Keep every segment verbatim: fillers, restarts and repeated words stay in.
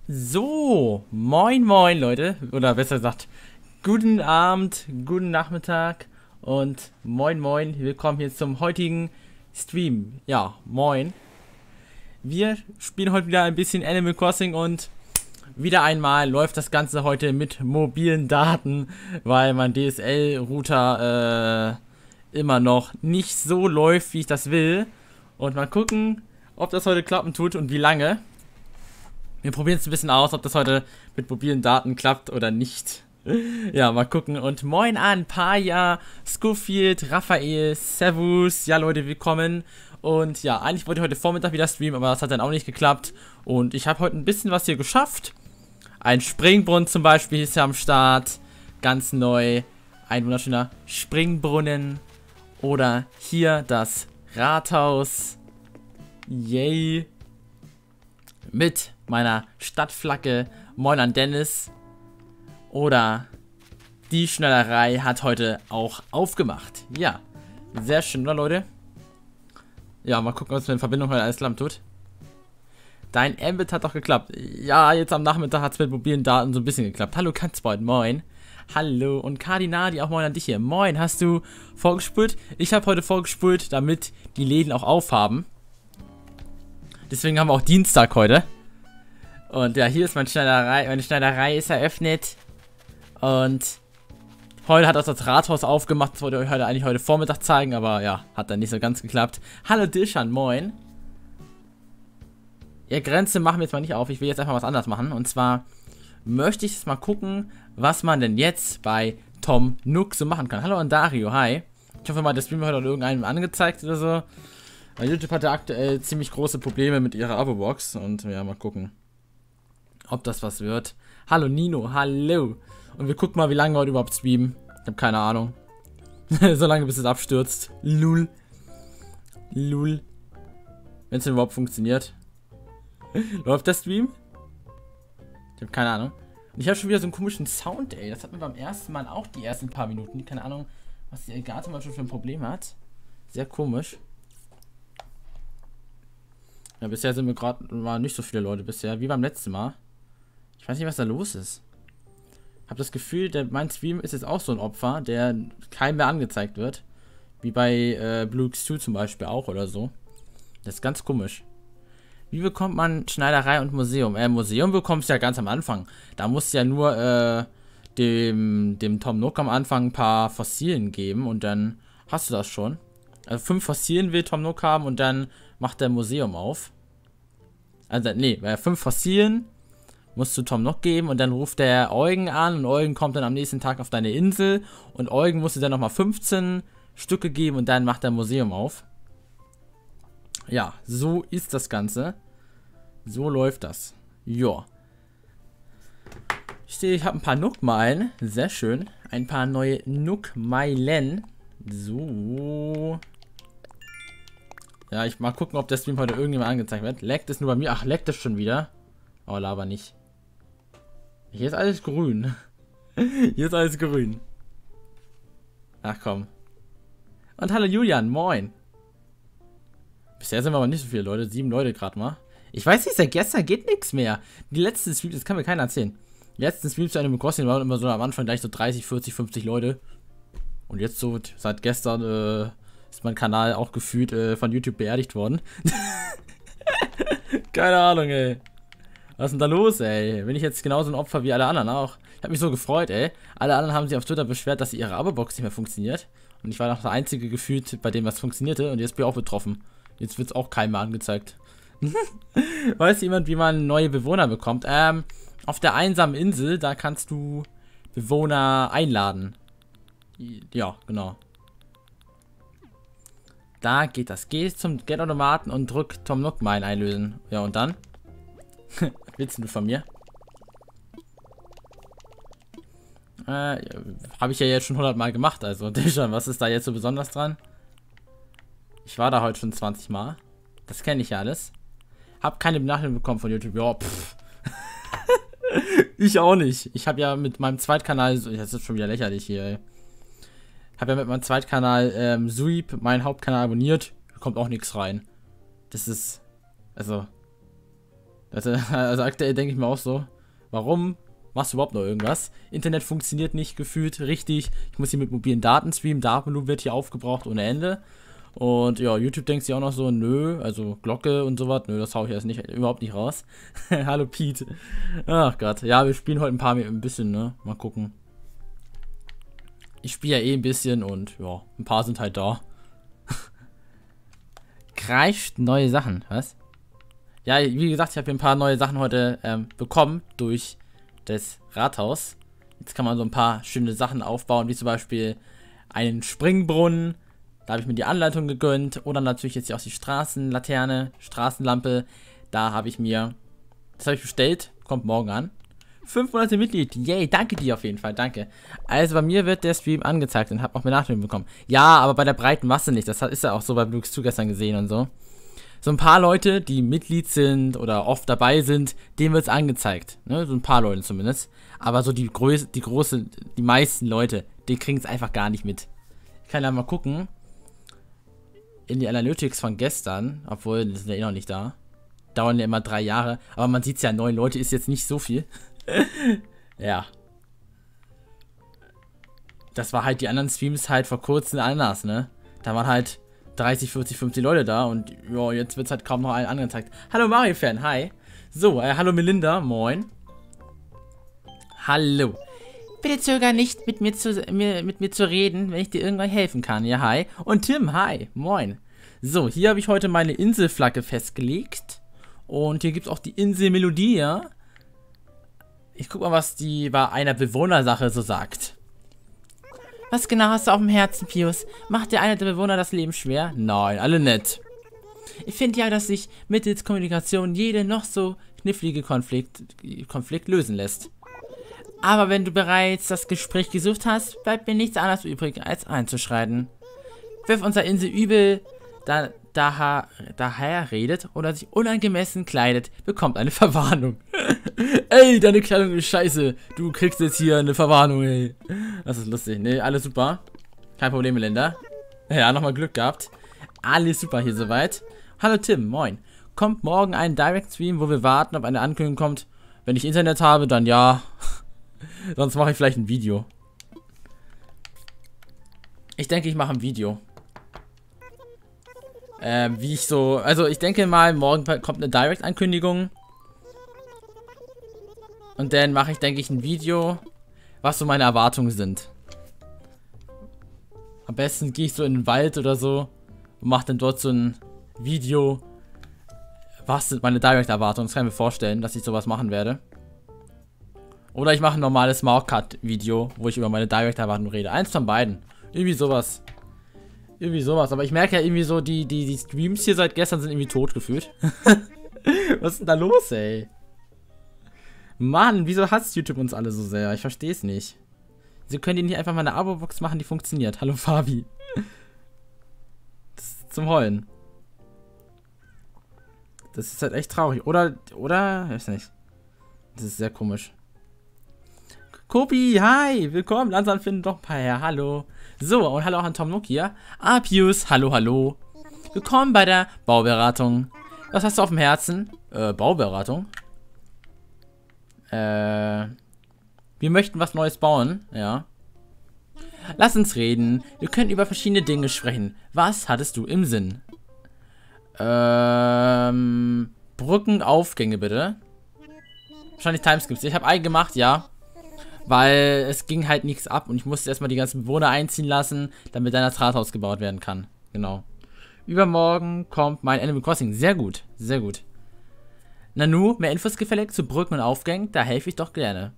So, moin moin Leute, oder besser gesagt, guten Abend, guten Nachmittag und moin moin, willkommen hier zum heutigen Stream. Ja, moin. Wir spielen heute wieder ein bisschen Animal Crossing und wieder einmal läuft das Ganze heute mit mobilen Daten, weil mein D S L-Router äh, immer noch nicht so läuft, wie ich das will. Und mal gucken, ob das heute klappen tut und wie lange. Wir probieren es ein bisschen aus, ob das heute mit mobilen Daten klappt oder nicht. Ja, mal gucken. Und moin an Paya, Schofield, Raphael, Servus. Ja, Leute, willkommen. Und ja, eigentlich wollte ich heute Vormittag wieder streamen, aber das hat dann auch nicht geklappt. Und ich habe heute ein bisschen was hier geschafft. Ein Springbrunnen zum Beispiel ist ja am Start. Ganz neu. Ein wunderschöner Springbrunnen. Oder hier das Rathaus. Yay. Mit meiner Stadtflagge. Moin an Dennis. Oder die Schnellerei hat heute auch aufgemacht. Ja, sehr schön, oder Leute? Ja, mal gucken, was mit der Verbindung heute alles klappen tut. Dein Ambit hat doch geklappt. Ja, jetzt am Nachmittag hat es mit mobilen Daten so ein bisschen geklappt. Hallo Katzbold, moin. Hallo und Kardinadi, auch moin an dich hier. Moin, hast du vorgespult? Ich habe heute vorgespult, damit die Läden auch aufhaben. Deswegen haben wir auch Dienstag heute. Und ja, hier ist meine Schneiderei. Meine Schneiderei ist eröffnet. Und heute hat auch das Rathaus aufgemacht. Das wollte ich euch heute eigentlich heute Vormittag zeigen. Aber ja, hat dann nicht so ganz geklappt. Hallo Dilshan, moin. Ja, Grenze machen wir jetzt mal nicht auf. Ich will jetzt einfach was anderes machen. Und zwar möchte ich jetzt mal gucken, was man denn jetzt bei Tom Nook so machen kann. Hallo an Dario, hi. Ich hoffe mal, das Stream wird heute irgendeinem angezeigt oder so. Weil YouTube hat ja aktuell ziemlich große Probleme mit ihrer Abo-Box. Und ja, mal gucken, ob das was wird. Hallo Nino, hallo. Und wir gucken mal, wie lange wir heute überhaupt streamen. Ich habe keine Ahnung. So lange, bis es abstürzt. Lul. Lul. Wenn es denn überhaupt funktioniert. Läuft der Stream? Ich habe keine Ahnung. Und ich habe schon wieder so einen komischen Sound, ey. Das hatten wir beim ersten Mal auch die ersten paar Minuten. Keine Ahnung, was die Elgato mal schon für ein Problem hat. Sehr komisch. Ja, bisher sind wir gerade, waren nicht so viele Leute bisher, wie beim letzten Mal. Ich weiß nicht, was da los ist. Hab das Gefühl, der, mein Stream ist jetzt auch so ein Opfer, der keinem mehr angezeigt wird. Wie bei äh, Blue X zwei zum Beispiel auch oder so. Das ist ganz komisch. Wie bekommt man Schneiderei und Museum? Äh, Museum bekommst du ja ganz am Anfang. Da musst du ja nur äh, dem, dem Tom Nook am Anfang ein paar Fossilien geben und dann hast du das schon. Also fünf Fossilien will Tom Nook haben und dann macht der Museum auf. Also, nee, weil fünf Fossilien musst du Tom Nook geben und dann ruft der Eugen an und Eugen kommt dann am nächsten Tag auf deine Insel und Eugen musst du dann nochmal fünfzehn Stücke geben und dann macht der Museum auf. Ja, so ist das Ganze. So läuft das. Ja. Ich sehe, ich habe ein paar Nook-Meilen. Sehr schön. Ein paar neue Nook-Meilen. So. Ja, ich mal gucken, ob der Stream heute irgendjemand angezeigt wird. Leckt es nur bei mir. Ach, leckt es schon wieder. Oh, laber nicht. Hier ist alles grün. Hier ist alles grün. Ach komm. Und hallo Julian, moin. Bisher sind wir aber nicht so viele Leute. Sieben Leute gerade mal. Ich weiß nicht, seit gestern geht nichts mehr. Die letzten Streams, das kann mir keiner erzählen. Die letzten Streams zu Animal Crossing waren immer so am Anfang gleich so dreißig, vierzig, fünfzig Leute. Und jetzt so, seit gestern, äh, ist mein Kanal auch gefühlt äh, von YouTube beerdigt worden. Keine Ahnung, ey. Was ist denn da los, ey? Bin ich jetzt genauso ein Opfer wie alle anderen auch? Ich habe mich so gefreut, ey. Alle anderen haben sich auf Twitter beschwert, dass ihre Abo-Box nicht mehr funktioniert. Und ich war noch der einzige gefühlt, bei dem was funktionierte. Und jetzt bin ich auch betroffen. Jetzt wird es auch keinem mehr angezeigt. Weiß jemand, wie man neue Bewohner bekommt? Ähm, auf der einsamen Insel, da kannst du Bewohner einladen. Ja, genau. Da geht das. Geh zum Geldautomaten und drück Tom Nook Mine einlösen. Ja, und dann? Was willst du von mir? Äh, habe ich ja jetzt schon hundert Mal gemacht, also schon, was ist da jetzt so besonders dran? Ich war da heute schon zwanzig Mal. Das kenne ich ja alles. Hab keine Benachrichtigung bekommen von YouTube. Ja, pff. Ich auch nicht. Ich habe ja mit meinem Zweitkanal, das ist schon wieder lächerlich hier, ey. Habe ja mit meinem Zweitkanal ähm, Sweep, meinen Hauptkanal abonniert. Da kommt auch nichts rein. Das ist, also, Also, also aktuell denke ich mir auch so, warum machst du überhaupt noch irgendwas? Internet funktioniert nicht gefühlt richtig. Ich muss hier mit mobilen Daten streamen. Datenvolumen wird hier aufgebraucht ohne Ende. Und ja, YouTube denkt sich auch noch so, nö, also Glocke und sowas, nö, das hau ich erst nicht, überhaupt nicht raus. Hallo Pete. Ach Gott, ja, wir spielen heute ein paar, ein bisschen, ne, mal gucken. Ich spiele ja eh ein bisschen und ja, ein paar sind halt da. Greift neue Sachen, was? Ja, wie gesagt, ich habe hier ein paar neue Sachen heute ähm, bekommen durch das Rathaus. Jetzt kann man so ein paar schöne Sachen aufbauen, wie zum Beispiel einen Springbrunnen. Da habe ich mir die Anleitung gegönnt. Oder natürlich jetzt hier auch die Straßenlaterne, Straßenlampe. Da habe ich mir, das habe ich bestellt, kommt morgen an. fünfhundert Mitglied, yay, danke dir auf jeden Fall, danke. Also bei mir wird der Stream angezeigt und habe auch Benachrichtigungen bekommen. Ja, aber bei der breiten Masse nicht, das ist ja auch so bei Blux zwei gestern gesehen und so. So ein paar Leute, die Mitglied sind oder oft dabei sind, denen wird es angezeigt. Ne? So ein paar Leute zumindest. Aber so die, Größe, die große, die meisten Leute, die kriegen es einfach gar nicht mit. Ich kann ja mal gucken. In die Analytics von gestern, obwohl, die sind ja eh noch nicht da. Dauern ja immer drei Jahre. Aber man sieht es ja, neun Leute ist jetzt nicht so viel. Ja. Das war halt die anderen Streams halt vor kurzem anders, ne? Da waren halt dreißig, vierzig, fünfzig Leute da und ja, jetzt wird es halt kaum noch allen angezeigt. Hallo Mario-Fan, hi. So, äh, hallo Melinda, moin. Hallo. Bitte zöger nicht, mit mir, zu, mir, mit mir zu reden, wenn ich dir irgendwann helfen kann. Ja, hi. Und Tim, hi, moin. So, hier habe ich heute meine Inselflagge festgelegt. Und hier gibt es auch die Insel Melodia. Ich guck mal, was die bei einer Bewohnersache so sagt. Was genau hast du auf dem Herzen, Pius? Macht dir einer der Bewohner das Leben schwer? Nein, alle nett. Ich finde ja, dass sich mittels Kommunikation jede noch so knifflige Konflikt, Konflikt lösen lässt. Aber wenn du bereits das Gespräch gesucht hast, bleibt mir nichts anderes übrig, als einzuschreiten. Wer auf unserer Insel übel da, daher, daher redet oder sich unangemessen kleidet, bekommt eine Verwarnung. Ey, deine Kleidung ist scheiße. Du kriegst jetzt hier eine Verwarnung, ey. Das ist lustig. Ne, alles super. Kein Problem, Melinda. Ja, nochmal Glück gehabt. Alles super hier soweit. Hallo Tim, moin. Kommt morgen ein Direct-Stream, wo wir warten, ob eine Ankündigung kommt. Wenn ich Internet habe, dann ja. Sonst mache ich vielleicht ein Video. Ich denke, ich mache ein Video. Ähm, wie ich so... Also, ich denke mal, morgen kommt eine Direct-Ankündigung. Und dann mache ich, denke ich, ein Video, was so meine Erwartungen sind. Am besten gehe ich so in den Wald oder so und mache dann dort so ein Video. Was sind meine Direct-Erwartungen? Das kann ich mir vorstellen, dass ich sowas machen werde. Oder ich mache ein normales Maucut-Video, wo ich über meine Direct-Erwartungen rede. Eins von beiden. Irgendwie sowas. Irgendwie sowas. Aber ich merke ja irgendwie so, die, die, die Streams hier seit gestern sind irgendwie tot gefühlt. Was ist denn da los, ey? Mann, wieso hasst YouTube uns alle so sehr? Ich verstehe es nicht. Sie können die nicht einfach mal eine Abo-Box machen, die funktioniert. Hallo Fabi. Das ist zum Heulen. Das ist halt echt traurig. Oder, oder, ich weiß nicht. Das ist sehr komisch. Kopi, hi, willkommen. Langsam finden doch ein paar her. Hallo. So, und hallo auch an Tom Nokia. Apius, hallo, hallo. Willkommen bei der Bauberatung. Was hast du auf dem Herzen? Äh, Bauberatung? Äh, wir möchten was Neues bauen, ja. Lass uns reden. Wir können über verschiedene Dinge sprechen. Was hattest du im Sinn? Ähm, Brückenaufgänge bitte. Wahrscheinlich Timeskips. Ich habe einen gemacht, ja. Weil es ging halt nichts ab und ich musste erstmal die ganzen Bewohner einziehen lassen, damit dann das Rathaus gebaut werden kann. Genau. Übermorgen kommt mein Animal Crossing. Sehr gut, sehr gut. Nanu, mehr Infos gefällig zu Brücken und Aufgängen? Da helfe ich doch gerne.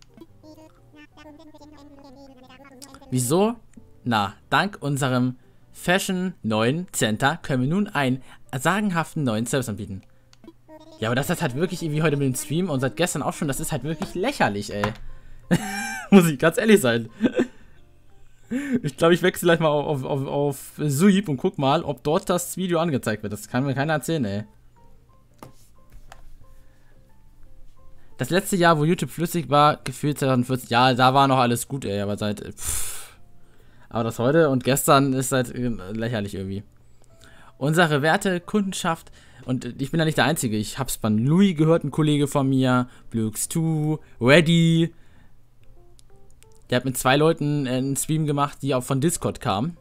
Wieso? Na, dank unserem Fashion neuen Center können wir nun einen sagenhaften neuen Service anbieten. Ja, aber das ist halt wirklich irgendwie heute mit dem Stream und seit gestern auch schon, das ist halt wirklich lächerlich, ey. Muss ich ganz ehrlich sein. Ich glaube, ich wechsle gleich mal auf, auf, auf Suib und guck mal, ob dort das Video angezeigt wird. Das kann mir keiner erzählen, ey. Das letzte Jahr, wo YouTube flüssig war, gefühlt zwanzig vierzehn, ja, da war noch alles gut, ey, aber seit, pff. Aber das heute und gestern ist halt lächerlich irgendwie. Unsere Werte, Kundenschaft Und ich bin ja nicht der Einzige. Ich hab's von Louis gehört, ein Kollege von mir, Blux zwei, Ready. Der hat mit zwei Leuten einen Stream gemacht, die auch von Discord kamen.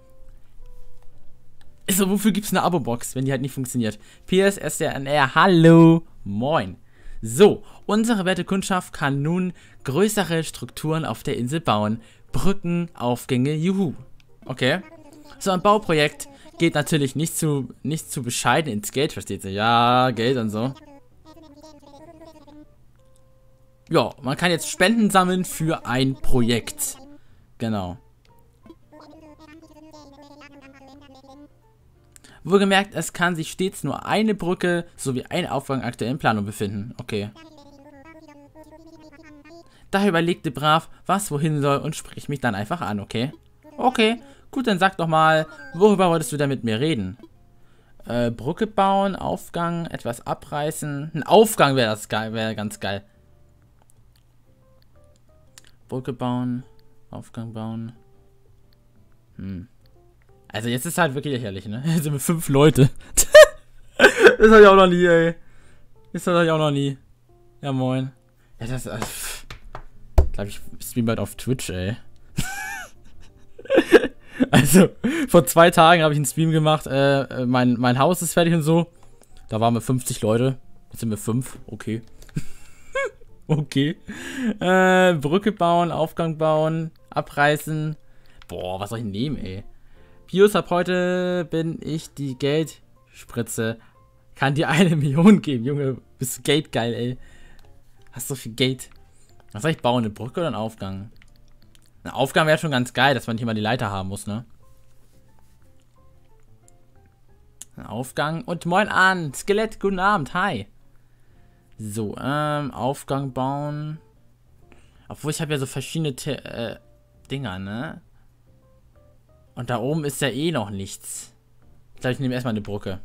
Also, wofür gibt's eine Abo-Box, wenn die halt nicht funktioniert? P S S R N R, hallo, moin. So, unsere werte Kundschaft kann nun größere Strukturen auf der Insel bauen. Brücken, Aufgänge, juhu. Okay. So ein Bauprojekt geht natürlich nicht zu, nicht zu bescheiden ins Geld, versteht ihr? Ja, Geld und so. Ja, man kann jetzt Spenden sammeln für ein Projekt. Genau. Wohlgemerkt, es kann sich stets nur eine Brücke sowie ein Aufgang aktuell in Planung befinden. Okay. Daher überlegte brav, was wohin soll und sprich mich dann einfach an, okay? Okay, gut, dann sag doch mal, worüber wolltest du denn mit mir reden? Äh, Brücke bauen, Aufgang, etwas abreißen. Ein Aufgang wäre das geil, wäre ganz geil. Brücke bauen, Aufgang bauen. Hm. Also jetzt ist halt wirklich lächerlich, ne? Jetzt sind wir fünf Leute. Das hatte ich auch noch nie, ey. Das hatte ich auch noch nie. Ja, moin. Ja, das äh, glaube ich, stream bald auf Twitch, ey. Also, vor zwei Tagen habe ich einen Stream gemacht. Äh, mein, mein Haus ist fertig und so. Da waren wir fünfzig Leute. Jetzt sind wir fünf. Okay. Okay. Äh, Brücke bauen, Aufgang bauen, abreißen. Boah, was soll ich nehmen, ey? Pius, ab heute bin ich die Geldspritze. Kann dir eine Million geben, Junge. Bist du geldgeil, ey. Hast so viel Geld. Was soll ich bauen? Eine Brücke oder einen Aufgang? Ein Aufgang wäre schon ganz geil, dass man nicht immer die Leiter haben muss, ne? Ein Aufgang. Und moin an. Skelett, guten Abend. Hi. So, ähm, Aufgang bauen. Obwohl, ich habe ja so verschiedene T äh, Dinger, ne? Und da oben ist ja eh noch nichts. Ich glaube, ich nehme erstmal eine Brücke.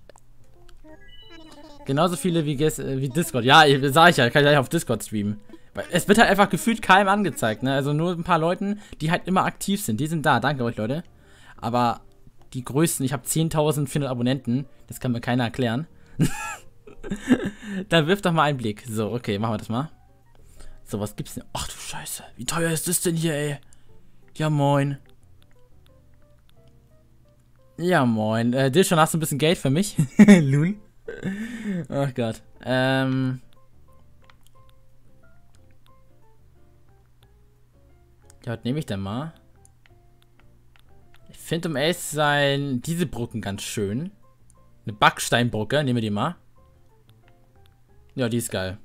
Genauso viele wie, äh, wie Discord. Ja, sag ich ja, kann ich gleich auf Discord streamen. Weil es wird halt einfach gefühlt keinem angezeigt, ne? Also nur ein paar Leuten, die halt immer aktiv sind. Die sind da, danke euch, Leute. Aber die größten, ich habe zehntausendvierhundert Abonnenten. Das kann mir keiner erklären. Dann wirf doch mal einen Blick. So, okay, machen wir das mal. So, was gibt's denn? Ach du Scheiße, wie teuer ist das denn hier, ey? Ja, moin. Ja, moin. Äh, Dilshon, hast du ein bisschen Geld für mich? Loon? Ach Gott. Ähm. Ja, was nehme ich denn mal? Ich finde, um ehrlich zu sein, diese Brücken ganz schön. Eine Backsteinbrücke, nehmen wir die mal. Ja, die ist geil.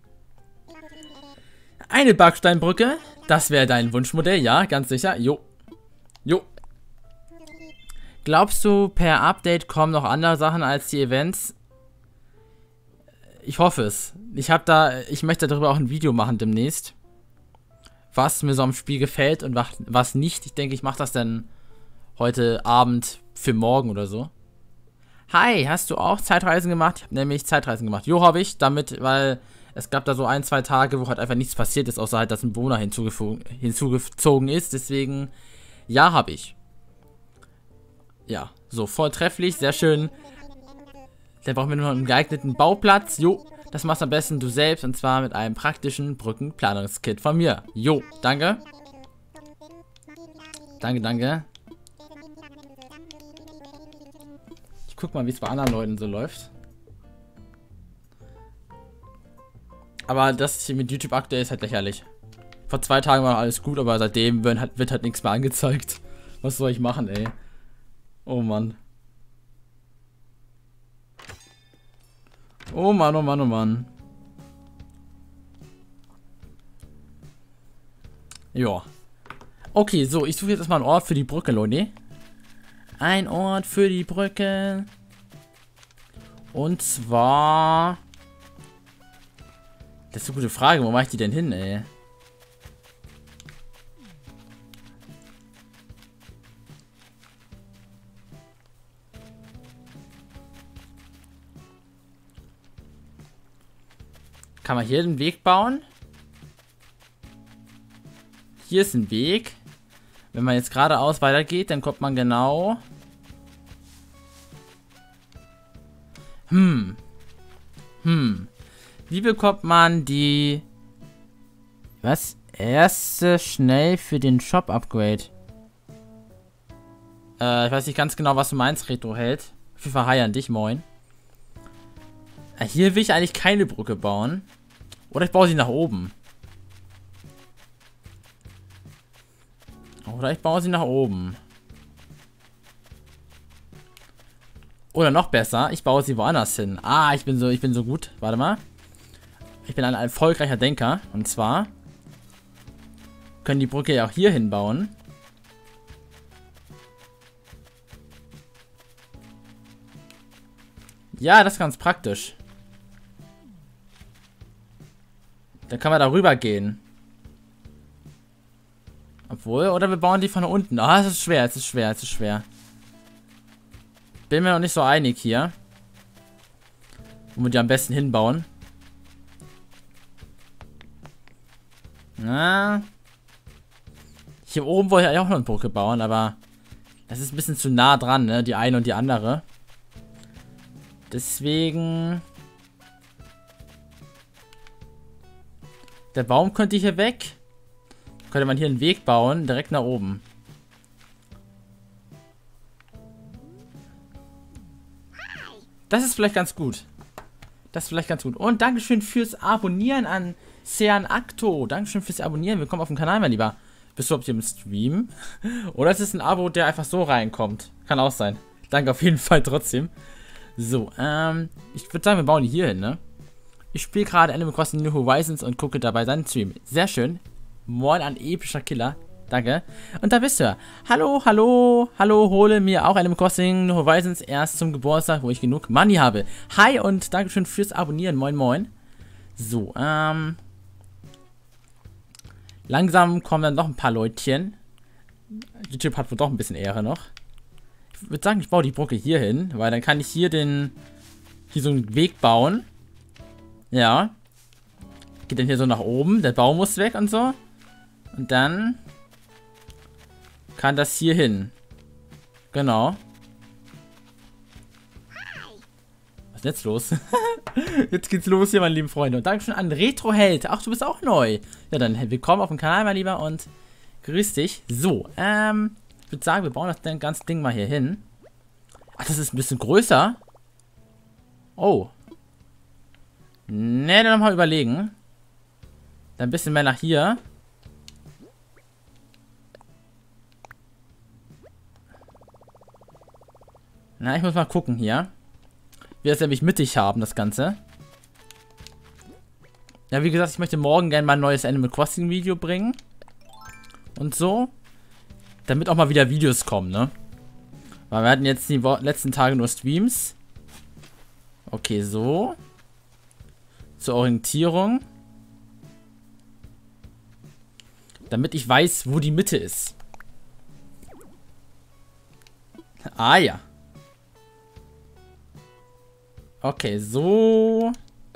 Eine Backsteinbrücke. Das wäre dein Wunschmodell, ja, ganz sicher. Jo. Jo. Glaubst du, per Update kommen noch andere Sachen als die Events? Ich hoffe es. Ich habe da, ich möchte darüber auch ein Video machen demnächst. Was mir so am Spiel gefällt und was nicht. Ich denke, ich mache das dann heute Abend für morgen oder so. Hi, hast du auch Zeitreisen gemacht? Ich habe nämlich Zeitreisen gemacht. Jo, habe ich, damit, weil es gab da so ein, zwei Tage, wo halt einfach nichts passiert ist, außer halt, dass ein Bewohner hinzugezogen ist. Deswegen, ja, habe ich. Ja, so, vortrefflich, sehr schön. Dann brauchen wir nur noch einen geeigneten Bauplatz. Jo, das machst am besten du selbst und zwar mit einem praktischen Brückenplanungskit von mir. Jo, danke. Danke, danke. Ich guck mal, wie es bei anderen Leuten so läuft. Aber das hier mit YouTube aktuell ist halt lächerlich. Vor zwei Tagen war alles gut, aber seitdem wird halt, wird halt nichts mehr angezeigt. Was soll ich machen, ey? Oh Mann. Oh Mann, oh Mann, oh Mann. Ja. Okay, so, ich suche jetzt erstmal einen Ort für die Brücke, Leute. Ein Ort für die Brücke. Und zwar... Das ist eine gute Frage, wo mache ich die denn hin, ey? Kann man hier einen Weg bauen? Hier ist ein Weg. Wenn man jetzt geradeaus weitergeht, dann kommt man genau... Hm. Hm. Wie bekommt man die... Was? Erste schnell für den Shop-Upgrade. Äh, ich weiß nicht ganz genau, was du meinst, Retro-Held. Auf jeden Fall hi an dich, moin. Äh, hier will ich eigentlich keine Brücke bauen. Oder ich baue sie nach oben. Oder ich baue sie nach oben. Oder noch besser, ich baue sie woanders hin. Ah, ich bin so, ich bin so gut. Warte mal. Ich bin ein erfolgreicher Denker. Und zwar können die Brücke ja auch hier hinbauen. Ja, das ist ganz praktisch. Dann kann man da rüber gehen. Obwohl, oder wir bauen die von unten. Ah, es ist schwer, es ist schwer, es ist schwer. Bin mir noch nicht so einig hier. Wo wir die am besten hinbauen. Na. Hier oben wollte ich auch noch eine Brücke bauen, aber das ist ein bisschen zu nah dran, ne? Die eine und die andere. Deswegen... Der Baum könnte hier weg. Könnte man hier einen Weg bauen, direkt nach oben. Das ist vielleicht ganz gut. Das ist vielleicht ganz gut. Und Dankeschön fürs Abonnieren an Sean Acto. Dankeschön fürs Abonnieren. Willkommen auf dem Kanal, mein Lieber. Bist du überhaupt hier im Stream? Oder ist es ein Abo, der einfach so reinkommt? Kann auch sein. Danke auf jeden Fall trotzdem. So, ähm, ich würde sagen, wir bauen die hier hin, ne? Ich spiele gerade Animal Crossing New Horizons und gucke dabei seinen Stream. Sehr schön. Moin an epischer Killer. Danke. Und da bist du. Hallo, hallo, hallo, hole mir auch Animal Crossing New Horizons erst zum Geburtstag, wo ich genug Money habe. Hi und Dankeschön fürs Abonnieren. Moin, moin. So, ähm. Langsam kommen dann noch ein paar Leutchen. YouTube hat wohl doch ein bisschen Ehre noch. Ich würde sagen, ich baue die Brücke hier hin, weil dann kann ich hier den, hier so einen Weg bauen. Ja. Geht dann hier so nach oben, der Baum muss weg und so. Und dann kann das hier hin. Genau. Was ist jetzt los? Jetzt geht's los hier, meine lieben Freunde. Und Dankeschön an Retro-Held. Ach, du bist auch neu. Ja, dann willkommen auf dem Kanal, mein Lieber. Und grüß dich. So, ähm, ich würde sagen, wir bauen das ganze Ding mal hier hin. Ach, das ist ein bisschen größer. Oh. Ne, dann mal überlegen. Dann ein bisschen mehr nach hier. Na, ich muss mal gucken hier. Wir es nämlich mittig haben, das Ganze. Ja, wie gesagt, ich möchte morgen gerne mal ein neues Animal Crossing Video bringen. Und so. Damit auch mal wieder Videos kommen, ne? Weil wir hatten jetzt die letzten Tage nur Streams. Okay, so. Zur Orientierung. Damit ich weiß, wo die Mitte ist. Ah, ja. Okay, so.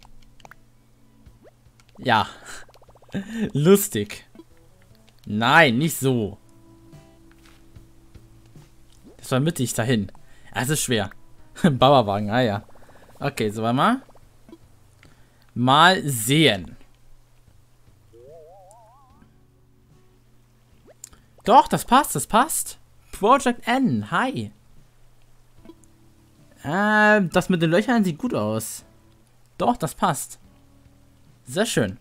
Ja. Lustig. Nein, nicht so. Das war mittig dahin. Das ist schwer. Bauerwagen, ah ja. Okay, so warte mal. Mal sehen. Doch, das passt, das passt. Project N, hi. Ähm, das mit den Löchern sieht gut aus. Doch, das passt. Sehr schön.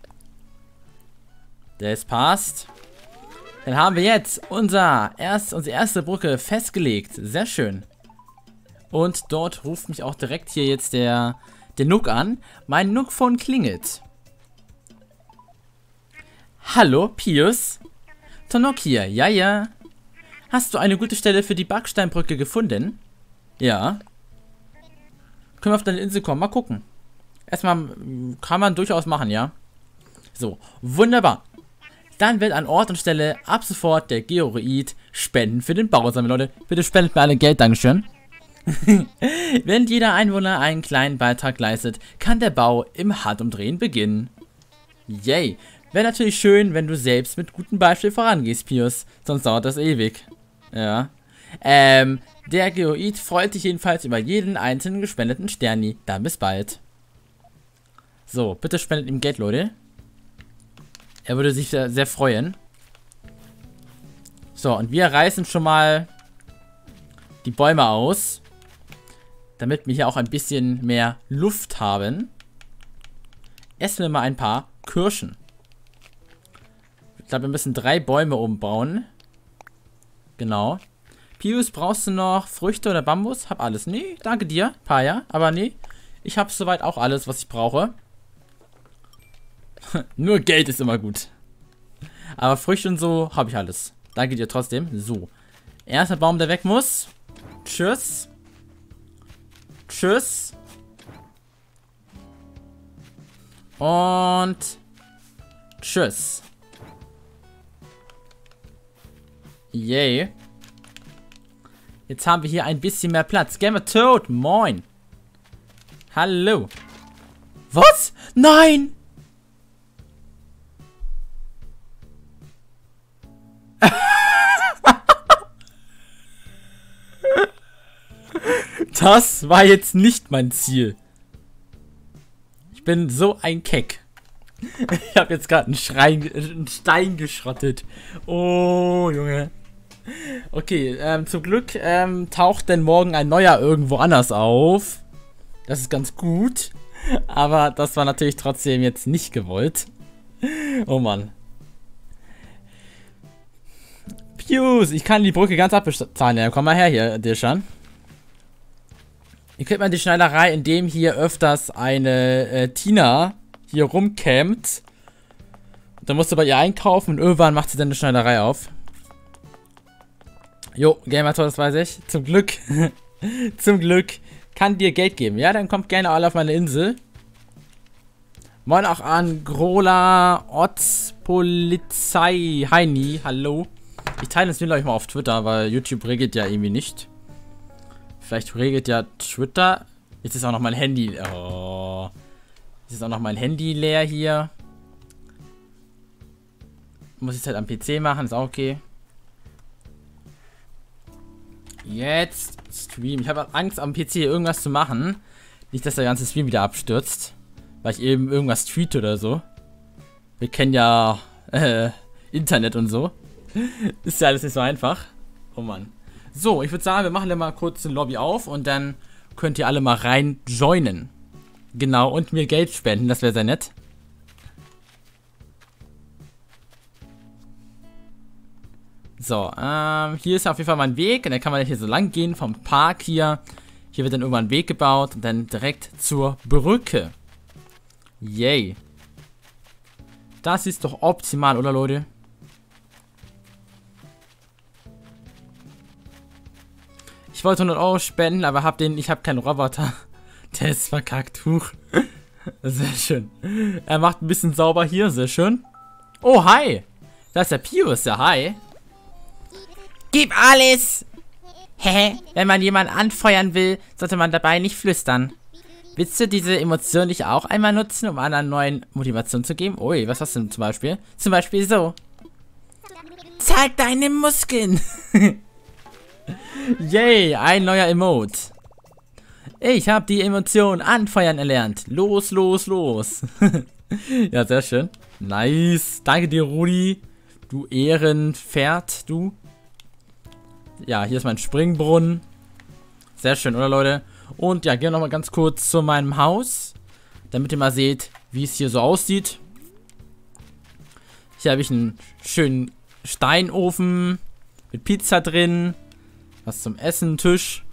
Das passt. Dann haben wir jetzt unser erst, unsere erste Brücke festgelegt. Sehr schön. Und dort ruft mich auch direkt hier jetzt der, der Nook an. Mein Nook-Phone klingelt. Hallo, Pius. Tonok hier, ja, ja. Hast du eine gute Stelle für die Backsteinbrücke gefunden? Ja. Können wir auf deine Insel kommen? Mal gucken. Erstmal kann man durchaus machen, ja. So, wunderbar. Dann wird an Ort und Stelle ab sofort der Georoid Spenden für den Bau sammeln, Leute. Bitte spendet mir alle Geld, Dankeschön. Wenn jeder Einwohner einen kleinen Beitrag leistet, kann der Bau im Handumdrehen beginnen. Yay. Wäre natürlich schön, wenn du selbst mit gutem Beispiel vorangehst, Pius. Sonst dauert das ewig. Ja. Ähm, der Geoid freut sich jedenfalls über jeden einzelnen gespendeten Sterni. Dann bis bald. So, bitte spendet ihm Geld, Leute. Er würde sich sehr, sehr freuen. So, und wir reißen schon mal die Bäume aus. Damit wir hier auch ein bisschen mehr Luft haben. Essen wir mal ein paar Kirschen. Ich glaube, wir müssen drei Bäume umbauen. Genau. Pius, brauchst du noch Früchte oder Bambus? Hab alles. Nee, danke dir, Paya. Aber nee, ich habe soweit auch alles, was ich brauche. Nur Geld ist immer gut. Aber Früchte und so habe ich alles. Danke dir trotzdem. So. Erster Baum, der weg muss. Tschüss. Tschüss. Und tschüss. Yay. Jetzt haben wir hier ein bisschen mehr Platz. Gamer Toad, moin. Hallo. Was? Nein! Das war jetzt nicht mein Ziel. Ich bin so ein Keck. Ich habe jetzt gerade einen, einen Stein geschrottet. Oh, Junge. Okay, ähm, zum Glück ähm, taucht denn morgen ein neuer irgendwo anders auf. Das ist ganz gut. Aber das war natürlich trotzdem jetzt nicht gewollt. Oh Mann. Pius, ich kann die Brücke ganz abbezahlen. Ja, komm mal her hier, Dirschan. Ihr kennt mal die Schneiderei, in dem hier öfters eine äh, Tina hier rumcampt. Dann musst du bei ihr einkaufen und irgendwann macht sie dann eine Schneiderei auf. Jo, Gamer, das weiß ich. Zum Glück. Zum Glück kann dir Geld geben. Ja, dann kommt gerne alle auf meine Insel. Moin auch an Grola Otz Polizei Heini. Hallo. Ich teile das glaube ich mal auf Twitter, weil YouTube regelt ja irgendwie nicht. Vielleicht regelt ja Twitter. Jetzt ist auch noch mein Handy. Oh. Jetzt ist auch noch mein Handy leer hier. Muss ich es halt am P C machen, ist auch okay. Jetzt Stream. Ich habe Angst am P C irgendwas zu machen. Nicht, dass der ganze Stream wieder abstürzt. Weil ich eben irgendwas tweete oder so. Wir kennen ja äh, Internet und so. Ist ja alles nicht so einfach. Oh Mann. So, ich würde sagen, wir machen dann mal kurz eine Lobby auf und dann könnt ihr alle mal rein joinen. Genau, und mir Geld spenden, das wäre sehr nett. So, ähm, hier ist auf jeden Fall mein Weg und dann kann man hier so lang gehen vom Park hier. Hier wird dann irgendwann ein Weg gebaut und dann direkt zur Brücke. Yay. Das ist doch optimal, oder Leute? Ich wollte hundert Euro spenden, aber hab den, ich habe keinen Roboter. Der ist verkackt. Huch. Sehr schön. Er macht ein bisschen sauber hier, sehr schön. Oh, hi. Da ist der Pius, ja, hi. Gib alles! Hä? Wenn man jemanden anfeuern will, sollte man dabei nicht flüstern. Willst du diese Emotion nicht auch einmal nutzen, um anderen neuen Motivation zu geben? Ui, was hast du denn zum Beispiel? Zum Beispiel so. Zeig deine Muskeln! Yay, ein neuer Emote. Ich habe die Emotion anfeuern erlernt. Los, los, los. Ja, sehr schön. Nice. Danke dir, Rudi. Du Ehrenpferd, du. Ja, hier ist mein Springbrunnen. Sehr schön, oder Leute? Und ja, gehen wir nochmal ganz kurz zu meinem Haus. Damit ihr mal seht, wie es hier so aussieht. Hier habe ich einen schönen Steinofen mit Pizza drin. Was zum Essen, Tisch.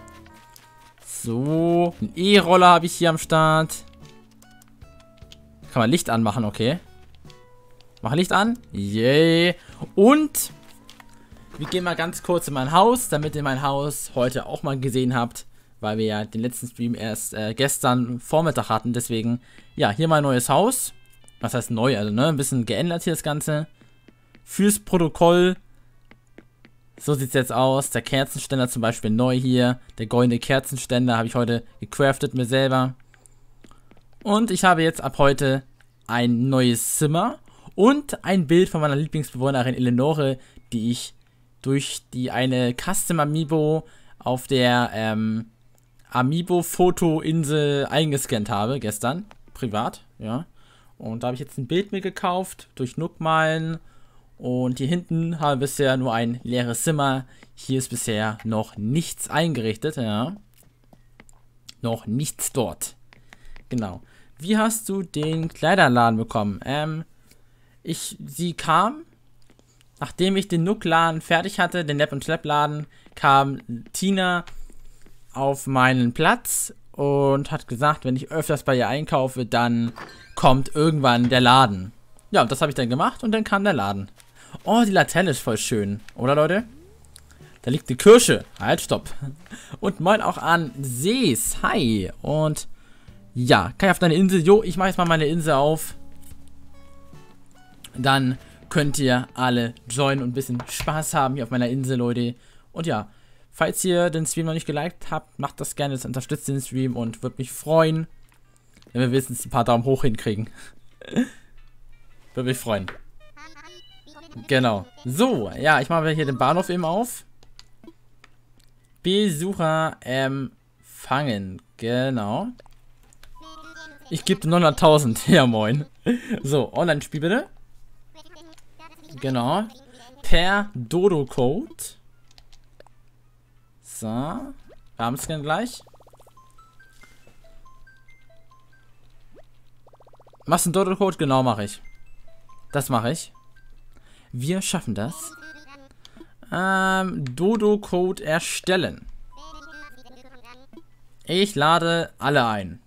So. Ein E-Roller habe ich hier am Start. Kann man Licht anmachen, okay. Mach Licht an. Yay. Und wir gehen mal ganz kurz in mein Haus, damit ihr mein Haus heute auch mal gesehen habt. Weil wir ja den letzten Stream erst äh, gestern Vormittag hatten. Deswegen, ja, hier mein neues Haus. Was heißt neu? Also, ne, ein bisschen geändert hier das Ganze. Fürs Protokoll. So sieht es jetzt aus. Der Kerzenständer zum Beispiel neu hier. Der goldene Kerzenständer habe ich heute gecraftet mir selber. Und ich habe jetzt ab heute ein neues Zimmer. Und ein Bild von meiner Lieblingsbewohnerin Eleonore, die ich durch die eine Custom Amiibo auf der ähm, Amiibo-Foto-Insel eingescannt habe gestern. privat, ja. Und da habe ich jetzt ein Bild mir gekauft, durch Nookmine. Und hier hinten habe ich bisher nur ein leeres Zimmer. Hier ist bisher noch nichts eingerichtet, ja. Noch nichts dort. Genau. Wie hast du den Kleiderladen bekommen? Ähm, ich, sie kam, nachdem ich den Nook-Laden fertig hatte, den Nap- und Schleppladen, kam Tina auf meinen Platz und hat gesagt, wenn ich öfters bei ihr einkaufe, dann kommt irgendwann der Laden. Ja, und das habe ich dann gemacht und dann kam der Laden. Oh, die Laterne ist voll schön, oder Leute? Da liegt die Kirsche. Halt, stopp. Und moin auch an Sees. Hi. Und ja, kann ich auf deine Insel? Jo, ich mache jetzt mal meine Insel auf. Dann könnt ihr alle joinen und ein bisschen Spaß haben hier auf meiner Insel, Leute. Und ja, falls ihr den Stream noch nicht geliked habt, macht das gerne, das unterstützt den Stream und würde mich freuen, wenn wir wenigstens ein paar Daumen hoch hinkriegen. Würde mich freuen. Genau. So, ja, ich mache hier den Bahnhof eben auf. Besucher empfangen. Genau. Ich gebe neunhunderttausend. Ja, moin. So, Online-Spiel bitte. Genau. Per Dodo-Code. So. Wir haben es dann gleich. Machst du einen Dodo-Code? Genau, mache ich. Das mache ich. Wir schaffen das. Ähm, Dodo-Code erstellen. Ich lade alle ein.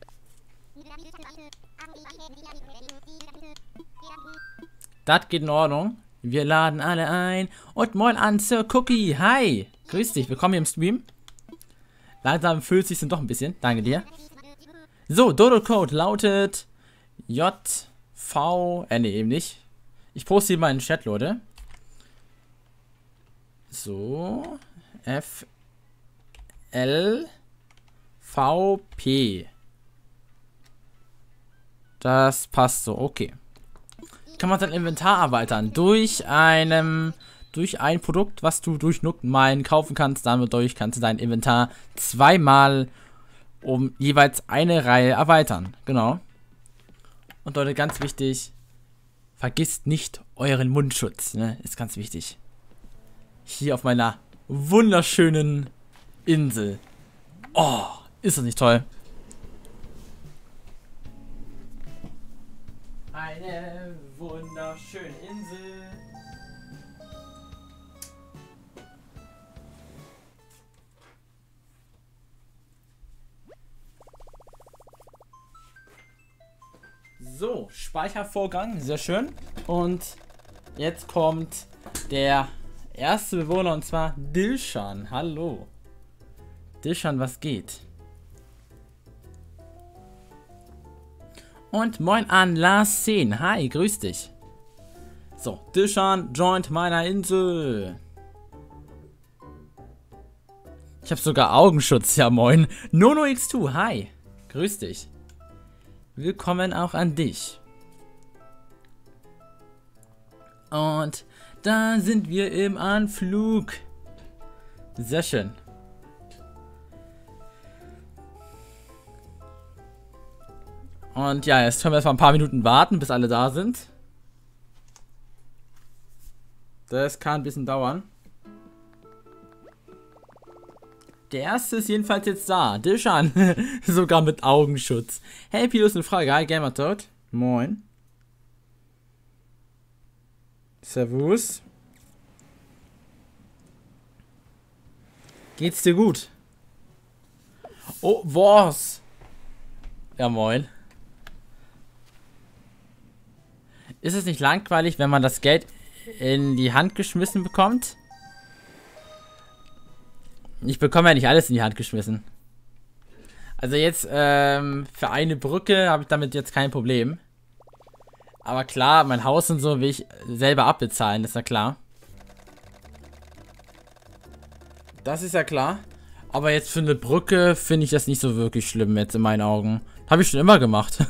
Das geht in Ordnung. Wir laden alle ein. Und moin an Sir Cookie. Hi. Grüß dich. Willkommen hier im Stream. Langsam fühlt sich doch ein bisschen. Danke dir. So, Dodo-Code lautet J V. Äh, nee, eben nicht. Ich poste hier mal in den Chat, Leute. So. F L V P. Das passt so, okay. Kann man sein Inventar erweitern durch einem durch ein Produkt, was du durch Nookmine kaufen kannst. Dadurch kannst du dein Inventar zweimal um jeweils eine Reihe erweitern. Genau. Und Leute, ganz wichtig, vergisst nicht euren Mundschutz, ne? Ist ganz wichtig. Hier auf meiner wunderschönen Insel. Oh, ist das nicht toll? Eine wunderschöne Insel. So, Speichervorgang, sehr schön. Und jetzt kommt der erste Bewohner, und zwar Dilshan. Hallo. Dilshan, was geht? Und moin an Lars zehn. Hi, grüß dich. So, Dilshan joint meiner Insel. Ich habe sogar Augenschutz, ja moin. Nono X zwei, hi. Grüß dich. Willkommen auch an dich. Und da sind wir im Anflug. Sehr schön. Und ja, jetzt können wir erstmal ein paar Minuten warten, bis alle da sind. Das kann ein bisschen dauern. Der erste ist jedenfalls jetzt da. Dilshan. Sogar mit Augenschutz. Hey, Pius, eine Frage. Hi, Gamertod. Moin. Servus. Geht's dir gut? Oh, was? Ja, moin. Ist es nicht langweilig, wenn man das Geld in die Hand geschmissen bekommt? Ich bekomme ja nicht alles in die Hand geschmissen. Also jetzt, ähm, für eine Brücke habe ich damit jetzt kein Problem. Aber klar, mein Haus und so will ich selber abbezahlen, das ist ja klar. Das ist ja klar. Aber jetzt für eine Brücke finde ich das nicht so wirklich schlimm jetzt in meinen Augen. Habe ich schon immer gemacht.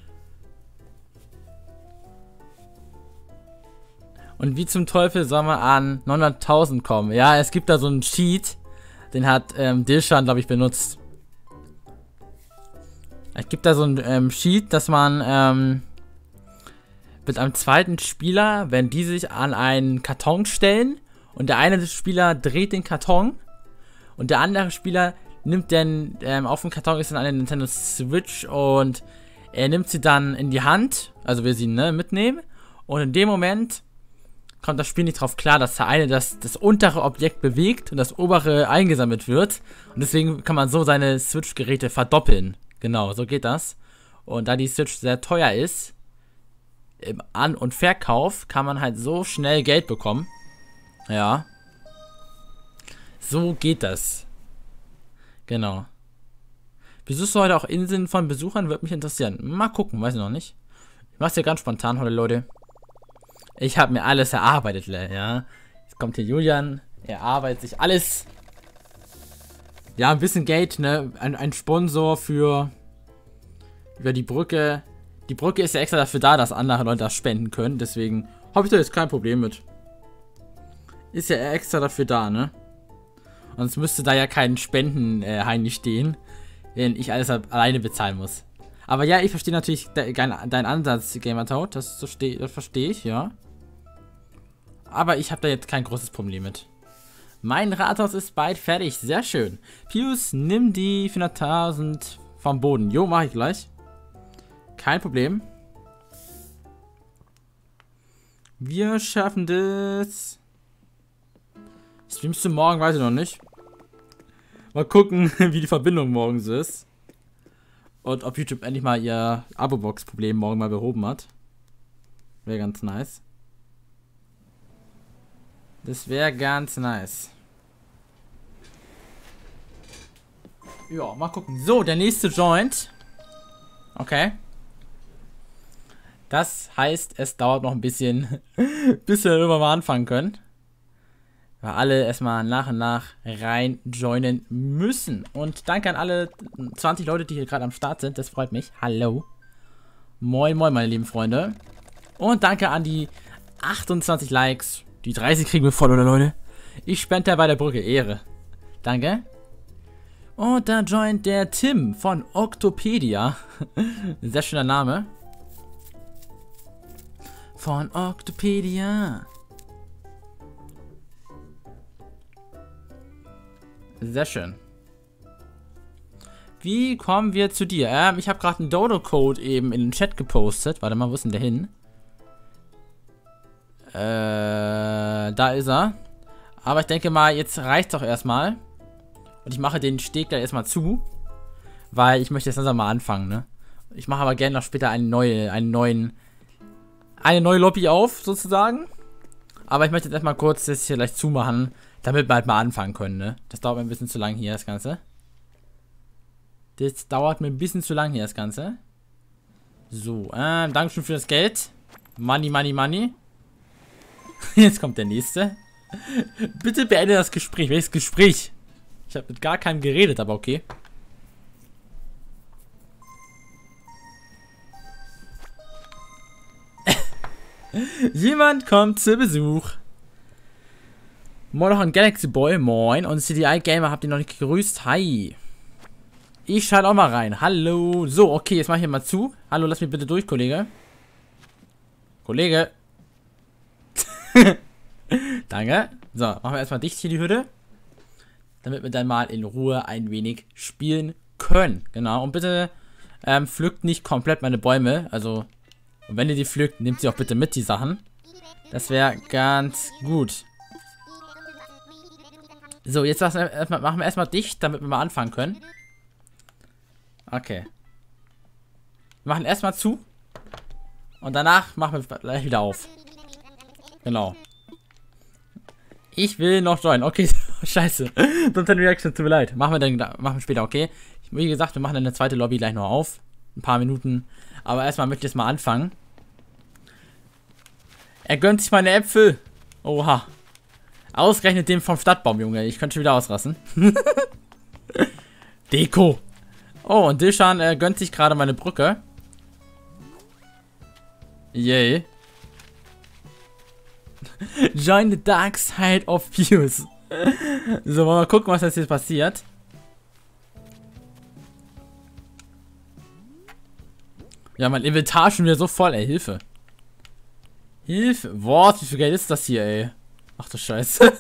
Und wie zum Teufel soll man an neunhunderttausend kommen? Ja, es gibt da so einen Cheat. Den hat ähm, Dilshan, glaube ich, benutzt. Es gibt da so ein ähm, Sheet, dass man ähm, mit einem zweiten Spieler, wenn die sich an einen Karton stellen und der eine Spieler dreht den Karton und der andere Spieler nimmt dann, ähm, auf dem Karton ist dann eine Nintendo Switch und er nimmt sie dann in die Hand, also will sie ne, mitnehmen und in dem Moment kommt das Spiel nicht drauf klar, dass der eine das, das untere Objekt bewegt und das obere eingesammelt wird und deswegen kann man so seine Switch-Geräte verdoppeln. Genau, so geht das. Und da die Switch sehr teuer ist, im An- und Verkauf kann man halt so schnell Geld bekommen. Ja. So geht das. Genau. Besuchst du heute auch Inseln von Besuchern? Würde mich interessieren. Mal gucken, weiß ich noch nicht. Ich mach's ja ganz spontan heute, Leute. Ich habe mir alles erarbeitet, ja. Jetzt kommt hier Julian. Er arbeitet sich alles. Ja, ein bisschen Geld, ne? Ein, ein Sponsor für über die Brücke. Die Brücke ist ja extra dafür da, dass andere Leute das spenden können. Deswegen habe ich da jetzt kein Problem mit. Ist ja extra dafür da, ne? Sonst müsste da ja kein Spendenhain äh, stehen, wenn ich alles alleine bezahlen muss. Aber ja, ich verstehe natürlich de deinen dein Ansatz, Gamertaut. Das, das verstehe ich, ja. Aber ich habe da jetzt kein großes Problem mit. Mein Rathaus ist bald fertig. Sehr schön. Pius, nimm die vierhunderttausend vom Boden. Jo, mache ich gleich. Kein Problem. Wir schaffen das. Streamst du morgen? Weiß ich noch nicht. Mal gucken, wie die Verbindung morgens ist. Und ob YouTube endlich mal ihr Abo-Box-Problem morgen mal behoben hat. Wäre ganz nice. Das wäre ganz nice. Ja, mal gucken. So, der nächste Joint. Okay. Das heißt, es dauert noch ein bisschen, bis wir irgendwann mal anfangen können. Weil alle erstmal nach und nach rein joinen müssen. Und danke an alle zwanzig Leute, die hier gerade am Start sind. Das freut mich. Hallo. Moin, moin, meine lieben Freunde. Und danke an die achtundzwanzig Likes. Die dreißig kriegen wir voll, oder Leute? Ich spende bei der Brücke. Ehre. Danke. Und da joint der Tim von Octopedia. Sehr schöner Name. Von Octopedia. Sehr schön. Wie kommen wir zu dir? Ähm, ich habe gerade einen Dodo-Code eben in den Chat gepostet. Warte mal, wo ist denn der hin? Äh, da ist er. Aber ich denke mal, jetzt reicht doch erstmal. Und ich mache den Steg da erstmal zu. Weil ich möchte jetzt langsam mal anfangen, ne? Ich mache aber gerne noch später eine neue, einen neuen, eine neue Lobby auf, sozusagen. Aber ich möchte jetzt erstmal kurz das hier gleich zumachen, damit wir halt mal anfangen können, ne? Das dauert mir ein bisschen zu lang hier, das Ganze. Das dauert mir ein bisschen zu lang hier, das Ganze. So, ähm, Dankeschön für das Geld. Money, money, money. Jetzt kommt der nächste. Bitte beende das Gespräch. Welches Gespräch? Ich habe mit gar keinem geredet, aber okay. Jemand kommt zu Besuch. Moin noch ein Galaxy Boy, moin. Und C D I Gamer, habt ihr noch nicht gegrüßt? Hi. Ich schalte auch mal rein. Hallo. So, okay, jetzt mach ich hier mal zu. Hallo, lass mich bitte durch, Kollege. Kollege. Danke. So, machen wir erstmal dicht hier die Hütte. Damit wir dann mal in Ruhe ein wenig spielen können. Genau. Und bitte ähm, pflückt nicht komplett meine Bäume. Also, und wenn ihr die pflückt, nehmt sie auch bitte mit, die Sachen. Das wäre ganz gut. So, jetzt machen wir erstmal dicht, damit wir mal anfangen können. Okay. Wir machen erstmal zu. Und danach machen wir gleich wieder auf. Genau. Ich will noch joinen. Okay, scheiße. Sonst eine Reaction, tut mir leid. Machen wir dann machen wir später, okay? Wie gesagt, wir machen dann eine zweite Lobby gleich noch auf. Ein paar Minuten. Aber erstmal möchte ich jetzt mal anfangen. Er gönnt sich meine Äpfel. Oha. Ausgerechnet dem vom Stadtbaum, Junge. Ich könnte schon wieder ausrasten. Deko. Oh, und Dishan äh, gönnt sich gerade meine Brücke. Yay. Join the dark side of Pius. So, wollen wir mal gucken, was jetzt hier passiert. Ja, mein Inventar ist schon wieder so voll, ey. Hilfe. Hilfe. Boah, wie viel Geld ist das hier, ey? Ach du Scheiße.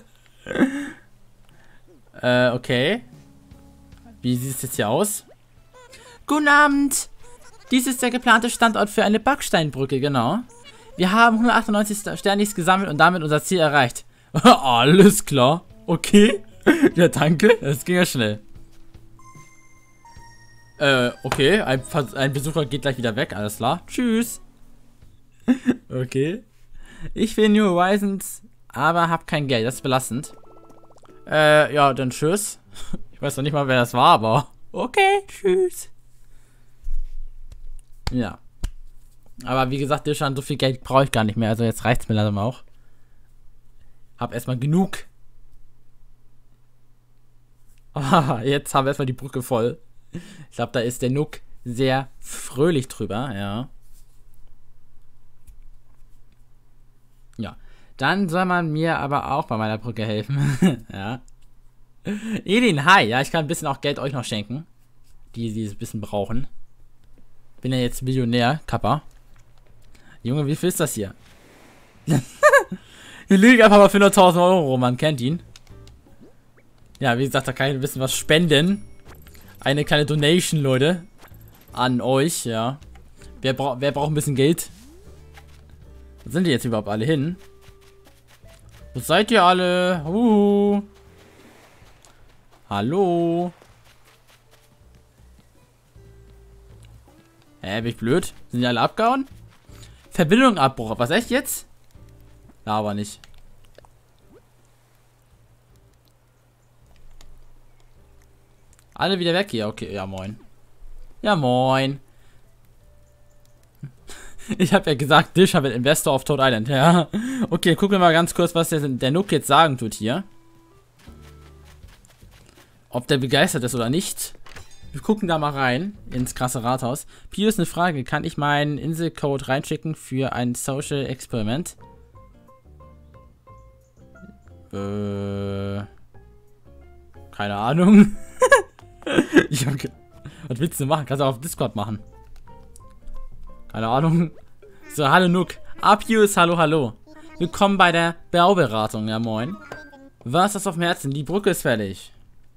äh, okay. Wie sieht es jetzt hier aus? Guten Abend. Dies ist der geplante Standort für eine Backsteinbrücke, genau. Wir haben hundertachtundneunzig Sternis gesammelt und damit unser Ziel erreicht. Alles klar. Okay. Ja, danke. Das ging ja schnell. Äh, okay. Ein, ein Besucher geht gleich wieder weg. Alles klar. Tschüss. Okay. Ich will New Horizons, aber hab kein Geld. Das ist belastend. Äh, ja, dann tschüss. Ich weiß noch nicht mal, wer das war, aber okay. Tschüss. Ja. Aber wie gesagt, Dilshan, so viel Geld brauche ich gar nicht mehr. Also jetzt reicht's mir langsam auch. Hab erstmal genug. Ah, jetzt haben wir erstmal die Brücke voll. Ich glaube, da ist der Nook sehr fröhlich drüber, ja. Ja. Dann soll man mir aber auch bei meiner Brücke helfen. Ja. Edin, hi. Ja, ich kann ein bisschen auch Geld euch noch schenken. Die, die es ein bisschen brauchen. Bin ja jetzt Millionär, Kappa. Junge, wie viel ist das hier? Hier liegt einfach mal für hunderttausend Euro, man kennt ihn. Ja, wie gesagt, da kann ich ein bisschen was spenden. Eine kleine Donation, Leute. An euch, ja. Wer, bra wer braucht ein bisschen Geld? Wo sind die jetzt überhaupt alle hin? Wo seid ihr alle? Huhu. Hallo? Hä, bin ich blöd? Sind die alle abgehauen? Verbindung Abbruch. Was, echt jetzt? Na, aber nicht. Alle wieder weg hier. Okay, ja moin. Ja moin. Ich habe ja gesagt, Dish habe Investor auf Toad Island. Ja. Okay, gucken wir mal ganz kurz, was der, der Nook jetzt sagen tut hier. Ob der begeistert ist oder nicht. Wir gucken da mal rein ins krasse Rathaus. Pius, eine Frage. Kann ich meinen Inselcode reinschicken für ein Social Experiment? Äh. Keine Ahnung. Ich hab Was willst du machen? Kannst du auch auf Discord machen. Keine Ahnung. So, hallo Nook. Apius, hallo, hallo. Willkommen bei der Bauberatung. Ja, moin. Was ist das auf dem Herzen? Die Brücke ist fertig.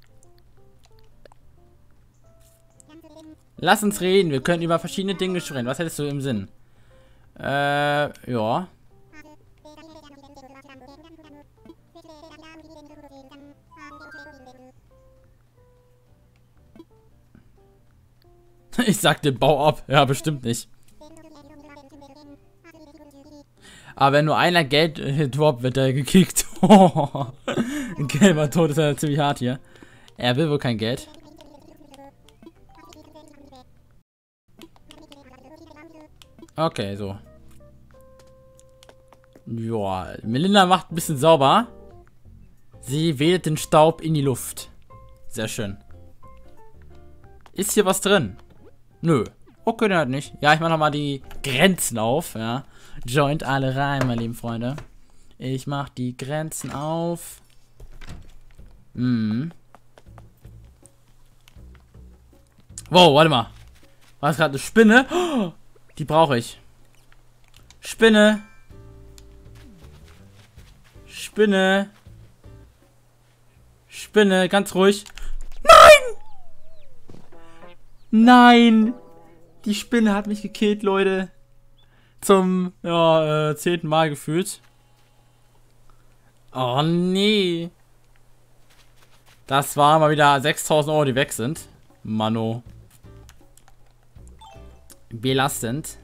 Lass uns reden. Wir können über verschiedene Dinge sprechen. Was hättest du im Sinn? Äh, ja. Ich sagte, bau ab. Ja, bestimmt nicht. Aber wenn nur einer Geld äh, droppt, wird er gekickt. Ein gelber Tod ist ja ziemlich hart hier. Er will wohl kein Geld. Okay, so. Joa, Melinda macht ein bisschen sauber. Sie wedelt den Staub in die Luft. Sehr schön. Ist hier was drin? Nö. Okay, dann halt nicht. Ja, ich mach nochmal die Grenzen auf, ja. Joint alle rein, meine lieben Freunde. Ich mach die Grenzen auf. Hm. Wow, warte mal. War das gerade eine Spinne? Oh, die brauche ich. Spinne. Spinne. Spinne, ganz ruhig. Nein! Nein! Die Spinne hat mich gekillt, Leute. Zum, ja, äh, zehnten Mal gefühlt. Oh, nee. Das waren mal wieder sechstausend Euro, die weg sind. Mano. Belastend.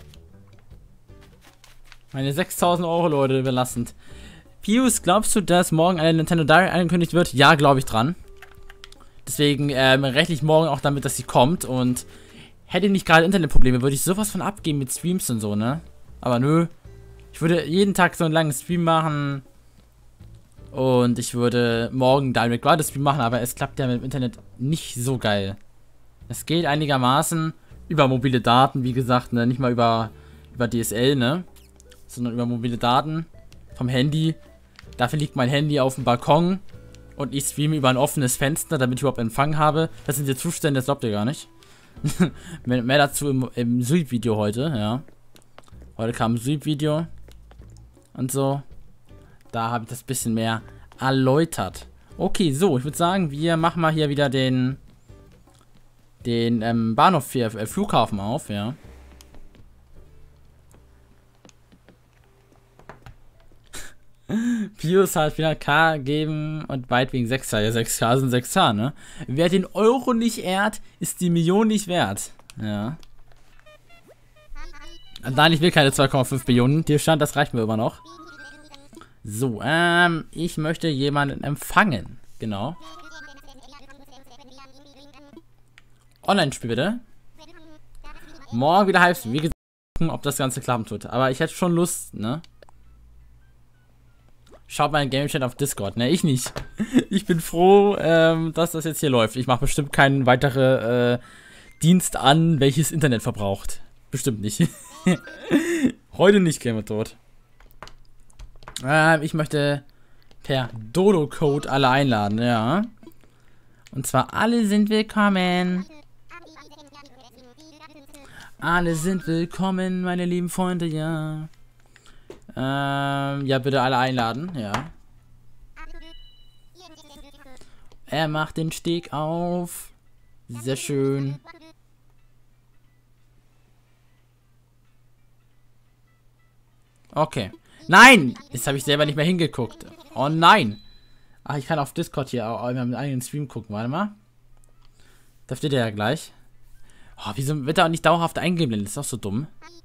Meine sechstausend Euro, Leute, belastend. Pius, glaubst du, dass morgen eine Nintendo Direct angekündigt wird? Ja, glaube ich dran. Deswegen ähm, rechne ich morgen auch damit, dass sie kommt. Und hätte ich nicht gerade Internetprobleme, würde ich sowas von abgeben mit Streams und so, ne? Aber nö. Ich würde jeden Tag so einen langen Stream machen. Und ich würde morgen Direct Ride Stream machen, aber es klappt ja mit dem Internet nicht so geil. Es geht einigermaßen über mobile Daten, wie gesagt, ne? Nicht mal über, über D S L, ne? Sondern über mobile Daten vom Handy. Dafür liegt mein Handy auf dem Balkon und ich streame über ein offenes Fenster, damit ich überhaupt Empfang habe. Das sind die Zustände, das glaubt ihr gar nicht. mehr, mehr dazu im, im Süd-Video heute, ja. Heute kam ein Süd-Video und so. Da habe ich das bisschen mehr erläutert. Okay, so, ich würde sagen, wir machen mal hier wieder den den ähm, Bahnhof hier, äh, Flughafen auf, ja. Pius hat vierhundert K geben und weit wegen sechs K. Ja, sechs K sind sechs K, ne? Wer den Euro nicht ehrt, ist die Million nicht wert. Ja. Nein, ich will keine zwei Komma fünf Billionen. Dir stand, das reicht mir immer noch. So, ähm, ich möchte jemanden empfangen. Genau. Online-Spiel bitte. Morgen wieder Hypes. Wie gesagt, ob das Ganze klappen tut. Aber ich hätte schon Lust, ne? Schaut mal in Game Chat auf Discord. Ne, ich nicht. Ich bin froh, ähm, dass das jetzt hier läuft. Ich mache bestimmt keinen weiteren äh, Dienst an, welches Internet verbraucht. Bestimmt nicht. Heute nicht, Gamer tot. Ähm, ich möchte per Dodo-Code alle einladen, ja. Und zwar alle sind willkommen. Alle sind willkommen, meine lieben Freunde, ja. Ähm, ja, bitte alle einladen, ja. Er macht den Steg auf. Sehr schön. Okay. Nein! Jetzt habe ich selber nicht mehr hingeguckt. Oh nein! Ach, ich kann auf Discord hier auch mit meinem eigenen Stream gucken. Warte mal. Da steht er ja gleich. Oh, wieso wird er auch nicht dauerhaft eingeblendet? Das ist doch so dumm.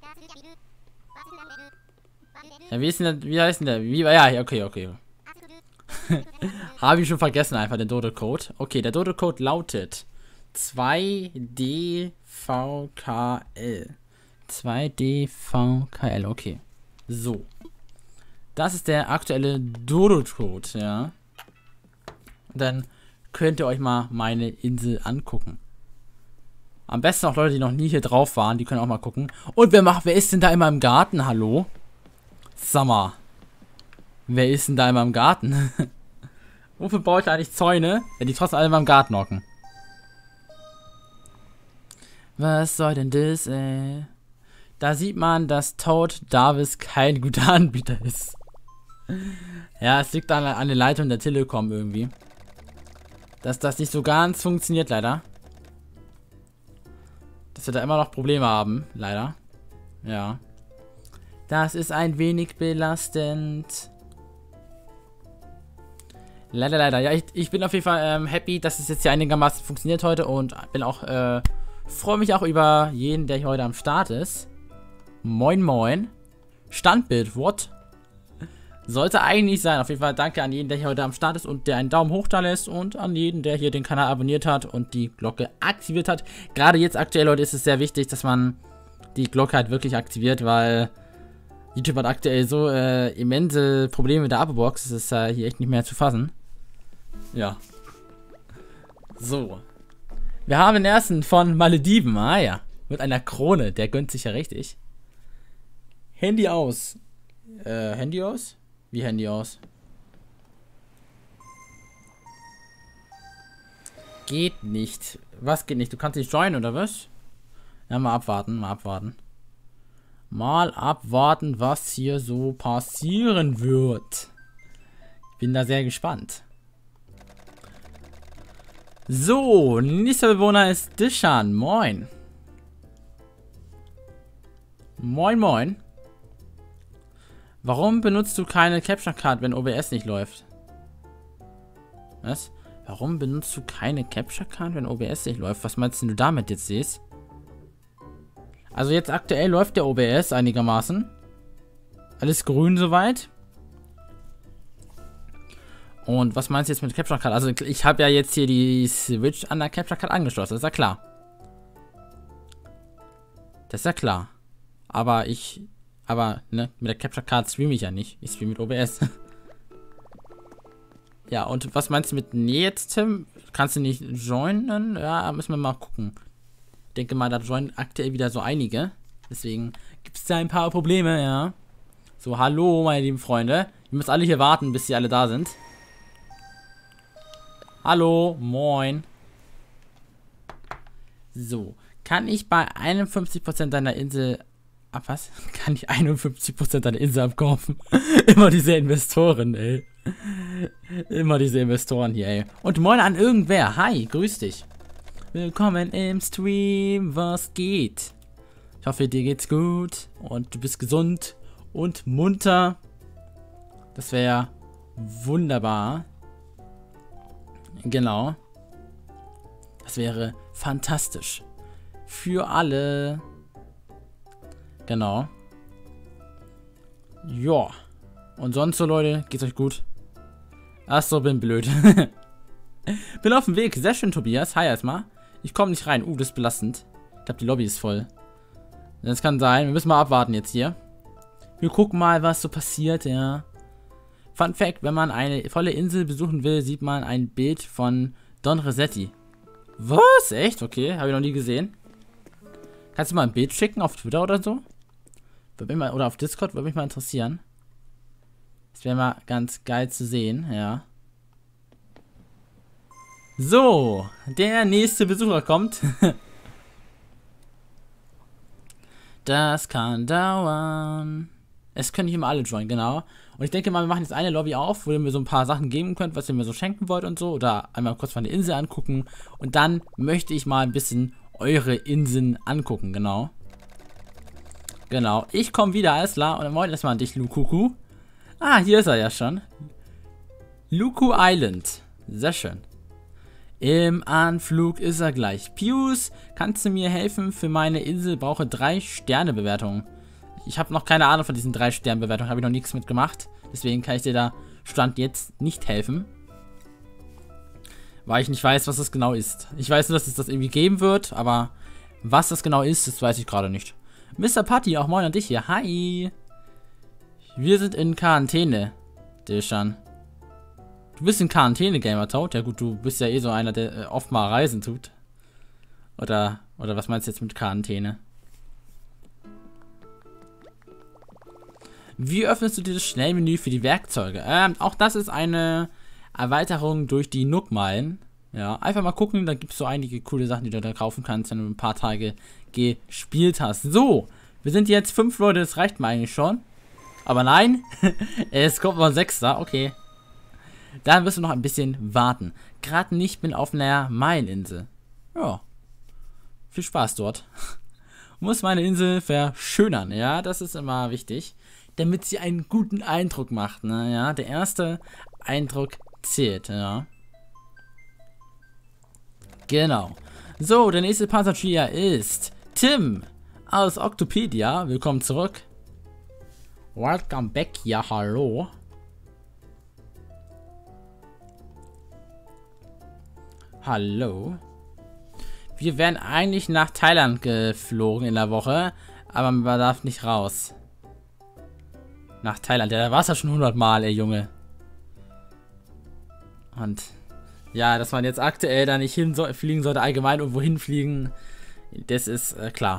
Ja, wie ist denn der? Wie heißt denn der? Wie, ja, okay, okay. Habe ich schon vergessen einfach, den Dodo-Code. Okay, der Dodo-Code lautet zwei D V K L. zwei D V K L, okay. So. Das ist der aktuelle Dodo-Code, ja. Und dann könnt ihr euch mal meine Insel angucken. Am besten auch Leute, die noch nie hier drauf waren, die können auch mal gucken. Und wer macht, wer ist denn da immer im Garten? Hallo? Sag mal. Wer ist denn da immer im Garten? Wofür baue ich eigentlich Zäune, wenn die trotzdem alle mal im Garten hocken? Was soll denn das, ey? Da sieht man, dass Toad Davis kein guter Anbieter ist. Ja, es liegt an, an der Leitung der Telekom irgendwie. Dass das nicht so ganz funktioniert, leider. Dass wir da immer noch Probleme haben, leider. Ja. Das ist ein wenig belastend. Leider, leider. Ja, ich, ich bin auf jeden Fall ähm, happy, dass es jetzt hier einigermaßen funktioniert heute. Und bin auch, äh, freue mich auch über jeden, der hier heute am Start ist. Moin, moin. Standbild, what? Sollte eigentlich sein. Auf jeden Fall danke an jeden, der hier heute am Start ist und der einen Daumen hoch da lässt. Und an jeden, der hier den Kanal abonniert hat und die Glocke aktiviert hat. Gerade jetzt aktuell, Leute, ist es sehr wichtig, dass man die Glocke halt wirklich aktiviert, weil YouTube hat aktuell so äh, immense Probleme mit der Abo-Box. Das ist äh, hier echt nicht mehr zu fassen. Ja. So. Wir haben den ersten von Malediven. Ah ja. Mit einer Krone. Der gönnt sich ja richtig. Handy aus. Äh, Handy aus? Wie Handy aus? Geht nicht. Was geht nicht? Du kannst nicht joinen, oder was? Ja, mal abwarten, mal abwarten. Mal abwarten, was hier so passieren wird. Ich bin da sehr gespannt. So, nächster Bewohner ist Dishan. Moin. Moin, moin. Warum benutzt du keine Capture Card, wenn O B S nicht läuft? Was? Warum benutzt du keine Capture Card, wenn O B S nicht läuft? Was meinst du damit jetzt, siehst? Also jetzt aktuell läuft der O B S einigermaßen. Alles grün soweit. Und was meinst du jetzt mit Capture Card? Also ich habe ja jetzt hier die Switch an der Capture Card angeschlossen, das ist ja klar. Das ist ja klar. Aber ich... Aber, ne, mit der Capture Card streame ich ja nicht. Ich streame mit O B S. Ja, und was meinst du mit nee jetzt, Tim? Kannst du nicht joinen? Ja, müssen wir mal gucken. Ich denke mal, da joinen aktuell wieder so einige. Deswegen gibt es da ein paar Probleme, ja. So, hallo, meine lieben Freunde. Ihr müsst alle hier warten, bis sie alle da sind. Hallo, moin. So, Kann ich bei einundfünfzig Prozent deiner Insel... Ab was? Kann ich einundfünfzig Prozent deiner Insel abkaufen? Immer diese Investoren, ey. Immer diese Investoren hier, ey. Und moin an irgendwer. Hi, grüß dich. Willkommen im Stream. Was geht? Ich hoffe, dir geht's gut. Und du bist gesund und munter. Das wäre wunderbar. Genau. Das wäre fantastisch. Für alle. Genau. Ja. Und sonst so, Leute, geht's euch gut? Achso, bin blöd. Bin auf dem Weg. Sehr schön, Tobias. Hi erstmal. Ich komme nicht rein. Uh, das ist belastend. Ich glaube, die Lobby ist voll. Das kann sein. Wir müssen mal abwarten jetzt hier. Wir gucken mal, was so passiert, ja. Fun Fact, wenn man eine volle Insel besuchen will, sieht man ein Bild von Don Resetti. Was? Echt? Okay, habe ich noch nie gesehen. Kannst du mal ein Bild schicken auf Twitter oder so? Würde mich mal, oder auf Discord, würde mich mal interessieren. Das wäre mal ganz geil zu sehen, ja. So, der nächste Besucher kommt. Das kann dauern. Es können nicht immer alle joinen, genau. Und ich denke mal, wir machen jetzt eine Lobby auf, wo ihr mir so ein paar Sachen geben könnt, was ihr mir so schenken wollt und so. Oder einmal kurz meine Insel angucken. Und dann möchte ich mal ein bisschen eure Inseln angucken, genau. Genau. Ich komme wieder, alles klar. Und moin erstmal an dich, Lukuku. Ah, hier ist er ja schon. Luku Island. Sehr schön. Im Anflug ist er gleich. Pius, kannst du mir helfen? Für meine Insel brauche drei Sterne Bewertungen. Ich habe noch keine Ahnung von diesen drei Sterne Bewertungen. Habe ich noch nichts mitgemacht. Deswegen kann ich dir da Stand jetzt nicht helfen. Weil ich nicht weiß, was das genau ist. Ich weiß nur, dass es das irgendwie geben wird. Aber was das genau ist, das weiß ich gerade nicht. Mister Patty, auch moin an dich hier. Hi. Wir sind in Quarantäne. Dilshan. Du bist in Quarantäne, Gamer Toad. Ja gut, du bist ja eh so einer, der äh, oft mal Reisen tut. Oder, oder was meinst du jetzt mit Quarantäne? Wie öffnest du dieses Schnellmenü für die Werkzeuge? Ähm, auch das ist eine Erweiterung durch die Nookmalen. Ja, einfach mal gucken, da gibt es so einige coole Sachen, die du da kaufen kannst, wenn du ein paar Tage gespielt hast. So, wir sind jetzt fünf Leute, das reicht mir eigentlich schon. Aber nein, es kommt noch ein Sechster, okay. Dann wirst du noch ein bisschen warten. Gerade nicht, bin auf einer Mailinsel. Ja, viel Spaß dort. Muss meine Insel verschönern, ja, das ist immer wichtig. Damit sie einen guten Eindruck macht, ne, ja. Der erste Eindruck zählt, ja. Genau. So, der nächste Passagier ist Tim aus Octopedia. Willkommen zurück. Welcome back, ja, hallo. Hallo. Wir wären eigentlich nach Thailand geflogen in der Woche, aber man darf nicht raus. Nach Thailand, ja, da war es ja schon hundert Mal, ey, Junge. Und ja, dass man jetzt aktuell da nicht hinfliegen sollte, allgemein irgendwo hinfliegen, das ist äh, klar.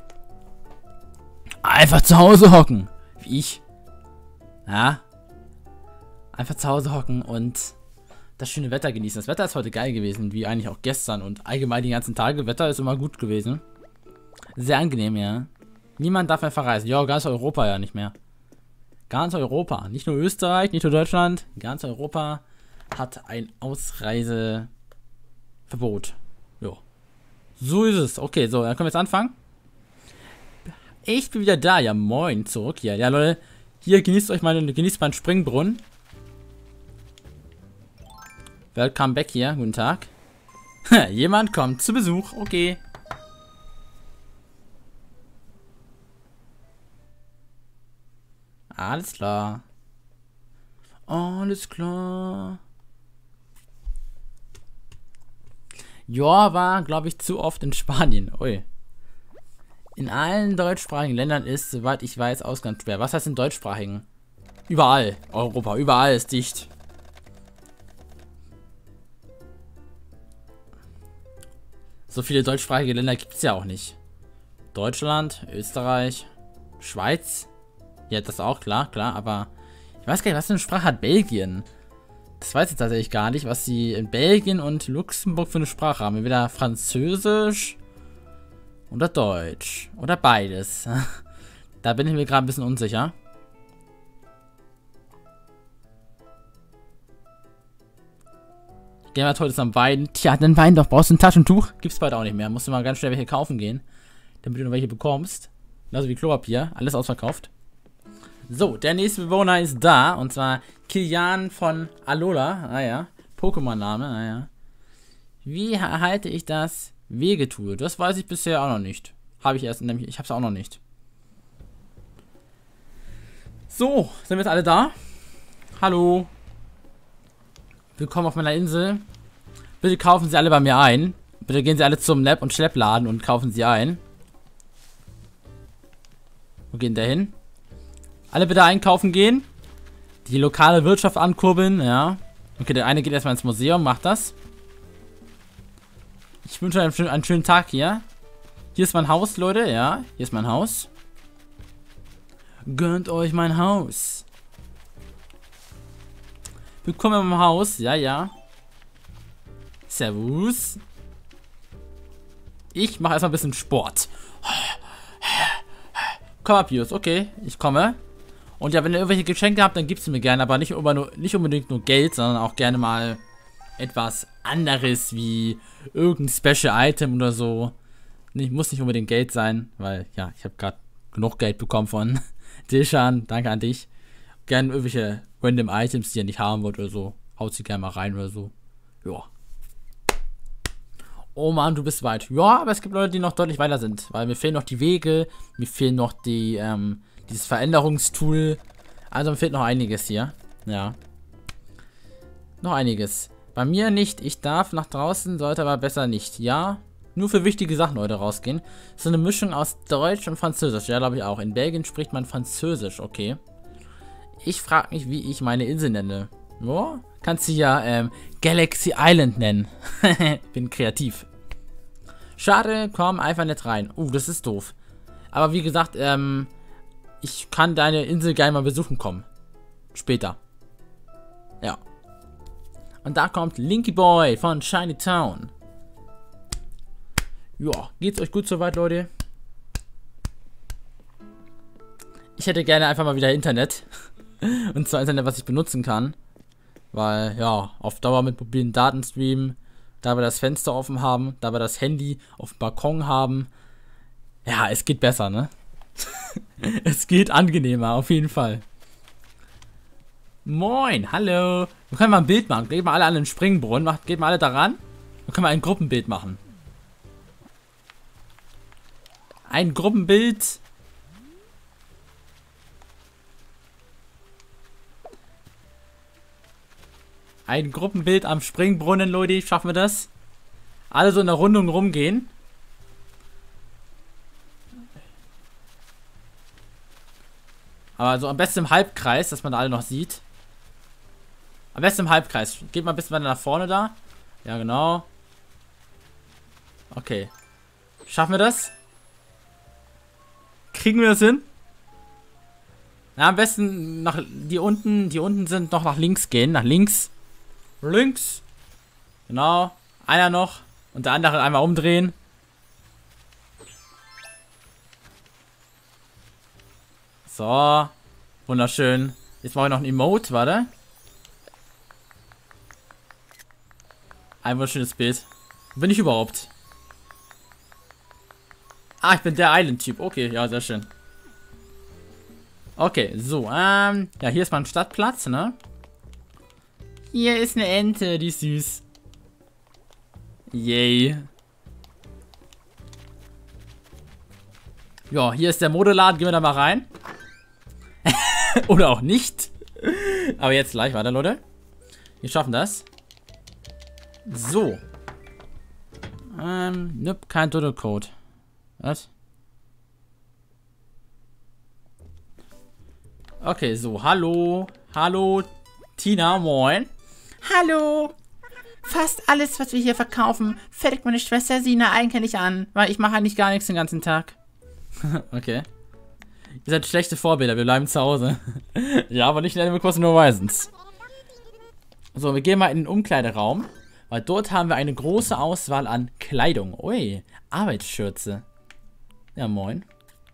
Einfach zu Hause hocken, wie ich. Ja. Einfach zu Hause hocken und das schöne Wetter genießen. Das Wetter ist heute geil gewesen, wie eigentlich auch gestern und allgemein die ganzen Tage. Wetter ist immer gut gewesen. Sehr angenehm, ja. Niemand darf mehr verreisen. Ja, ganz Europa ja nicht mehr. Ganz Europa. Nicht nur Österreich, nicht nur Deutschland. Ganz Europa hat ein Ausreiseverbot. Jo. So ist es. Okay, so, dann können wir jetzt anfangen. Ich bin wieder da. Ja, moin. Zurück hier. Ja, Leute. Hier genießt euch mal, genießt meinen Springbrunnen. Welcome back hier. Guten Tag. Jemand kommt zu Besuch. Okay. Alles klar. Alles klar. Ja, war, glaube ich, zu oft in Spanien. Ui. In allen deutschsprachigen Ländern ist, soweit ich weiß, Ausgangssperre. Was heißt in deutschsprachigen? Überall. Europa. Überall ist dicht. So viele deutschsprachige Länder gibt es ja auch nicht. Deutschland, Österreich, Schweiz. Ja, das auch, klar, klar, aber ich weiß gar nicht, was für eine Sprache hat Belgien? Das weiß ich tatsächlich gar nicht, was sie in Belgien und Luxemburg für eine Sprache haben. Entweder Französisch Oder Deutsch. Oder beides. Da bin ich mir gerade ein bisschen unsicher. Gehen wir heute am Wein. Tja, dann Wein doch. Brauchst du ein Taschentuch? Gibt's bald auch nicht mehr. Musst du mal ganz schnell welche kaufen gehen. Damit du noch welche bekommst. Also wie Klopapier. Alles ausverkauft. So, der nächste Bewohner ist da. Und zwar Kilian von Alola. Ah ja. Pokémon-Name. Ah ja. Wie erhalte ich das Wegetool? Das weiß ich bisher auch noch nicht. Habe ich erst, nämlich, ich habe es auch noch nicht. So, sind wir jetzt alle da? Hallo. Willkommen auf meiner Insel. Bitte kaufen Sie alle bei mir ein. Bitte gehen Sie alle zum Lab- und Schleppladen und kaufen Sie ein. Wo geht der hin? Alle bitte einkaufen gehen. Die lokale Wirtschaft ankurbeln, ja. Okay, der eine geht erstmal ins Museum, macht das. Ich wünsche einen, einen schönen Tag hier. Hier ist mein Haus, Leute, ja. Hier ist mein Haus. Gönnt euch mein Haus. Willkommen im Haus. Ja, ja. Servus. Ich mache erstmal ein bisschen Sport. Komm ab, Pius. Okay, ich komme. Und ja, wenn ihr irgendwelche Geschenke habt, dann gibt's mir gerne. Aber nicht, nur, nicht unbedingt nur Geld, sondern auch gerne mal etwas anderes wie irgendein Special Item oder so. Nicht, muss nicht unbedingt Geld sein, weil ja, ich habe gerade genug Geld bekommen von Dilshan. Danke an dich. Gerne irgendwelche random Items, die ihr nicht haben wollt oder so. Haut sie gerne mal rein oder so. Ja. Oh Mann, du bist weit. Ja, aber es gibt Leute, die noch deutlich weiter sind. Weil mir fehlen noch die Wege. Mir fehlen noch die, ähm, dieses Veränderungstool. Also mir fehlt noch einiges hier. Ja. Noch einiges. Bei mir nicht. Ich darf nach draußen, sollte aber besser nicht. Ja. Nur für wichtige Sachen heute rausgehen. So eine Mischung aus Deutsch und Französisch. Ja, glaube ich auch. In Belgien spricht man Französisch. Okay. Ich frage mich, wie ich meine Insel nenne. Ja, kannst du ja ähm, Galaxy Island nennen. Bin kreativ. Schade, komm einfach nicht rein. Uh, das ist doof. Aber wie gesagt, ähm, ich kann deine Insel gerne mal besuchen kommen. Später. Ja. Und da kommt Linky Boy von Shiny Town. Ja, geht's euch gut soweit, Leute? Ich hätte gerne einfach mal wieder Internet. Und zwar Internet, was ich benutzen kann. Weil, ja, auf Dauer mit mobilen Daten streamen, da wir das Fenster offen haben, da wir das Handy auf dem Balkon haben. Ja, es geht besser, ne? Es geht angenehmer, auf jeden Fall. Moin, hallo. Wir können mal ein Bild machen. Geht mal alle an den Springbrunnen, macht, geht mal alle daran. Dann können wir ein Gruppenbild machen. Ein Gruppenbild. Ein Gruppenbild am Springbrunnen, Leute. Schaffen wir das? Alle so in der Rundung rumgehen. Aber so am besten im Halbkreis, dass man da alle noch sieht. Am besten im Halbkreis. Geht mal ein bisschen weiter nach vorne da. Ja, genau. Okay. Schaffen wir das? Kriegen wir das hin? Ja, am besten nach die unten, die unten sind noch nach links gehen. Nach links. Links. Genau. Einer noch. Und der andere einmal umdrehen. So. Wunderschön. Jetzt mache ich noch ein Emote, warte. Ein wunderschönes Bild. Wo bin ich überhaupt? Ah, ich bin der Island-Typ. Okay, ja, sehr schön. Okay, so, ähm, ja, hier ist mein Stadtplatz, ne? Hier ist eine Ente, die ist süß. Yay. Ja, hier ist der Modeladen, gehen wir da mal rein. Oder auch nicht. Aber jetzt gleich, weiter, Leute. Wir schaffen das. So. Ähm, nope, kein Doodle-Code. Was? Okay, so, hallo. Hallo, Tina, moin. Hallo. Fast alles, was wir hier verkaufen, fertigt meine Schwester Sina eigentlich an, weil ich mache eigentlich gar nichts den ganzen Tag. Okay. Ihr seid schlechte Vorbilder, wir bleiben zu Hause. Ja, aber nicht in Animal Crossing New Horizons. So, wir gehen mal in den Umkleideraum, weil dort haben wir eine große Auswahl an Kleidung. Ui, Arbeitsschürze. Ja, moin.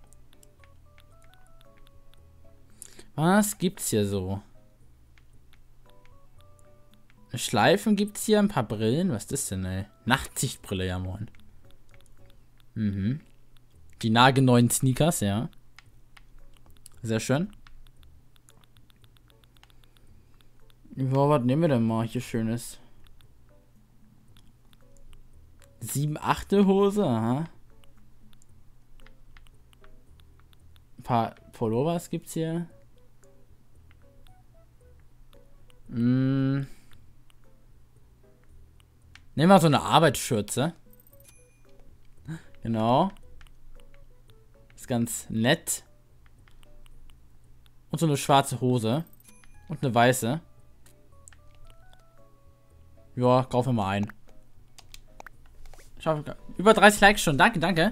Was gibt's hier so? Schleifen gibt's hier, ein paar Brillen. Was ist das denn, ey? Nachtsichtbrille, ja, moin. Mhm. Die nagelneuen Sneakers, ja. Sehr schön. Ja, was nehmen wir denn mal hier Schönes? sieben achte Hose, aha. Ein paar Pullovers gibt's hier. Hm. Nehmen wir so eine Arbeitsschürze. Genau. Ist ganz nett. Und so eine schwarze Hose. Und eine weiße. Ja, kaufen wir mal ein. Schau, über dreißig Likes schon. Danke, danke.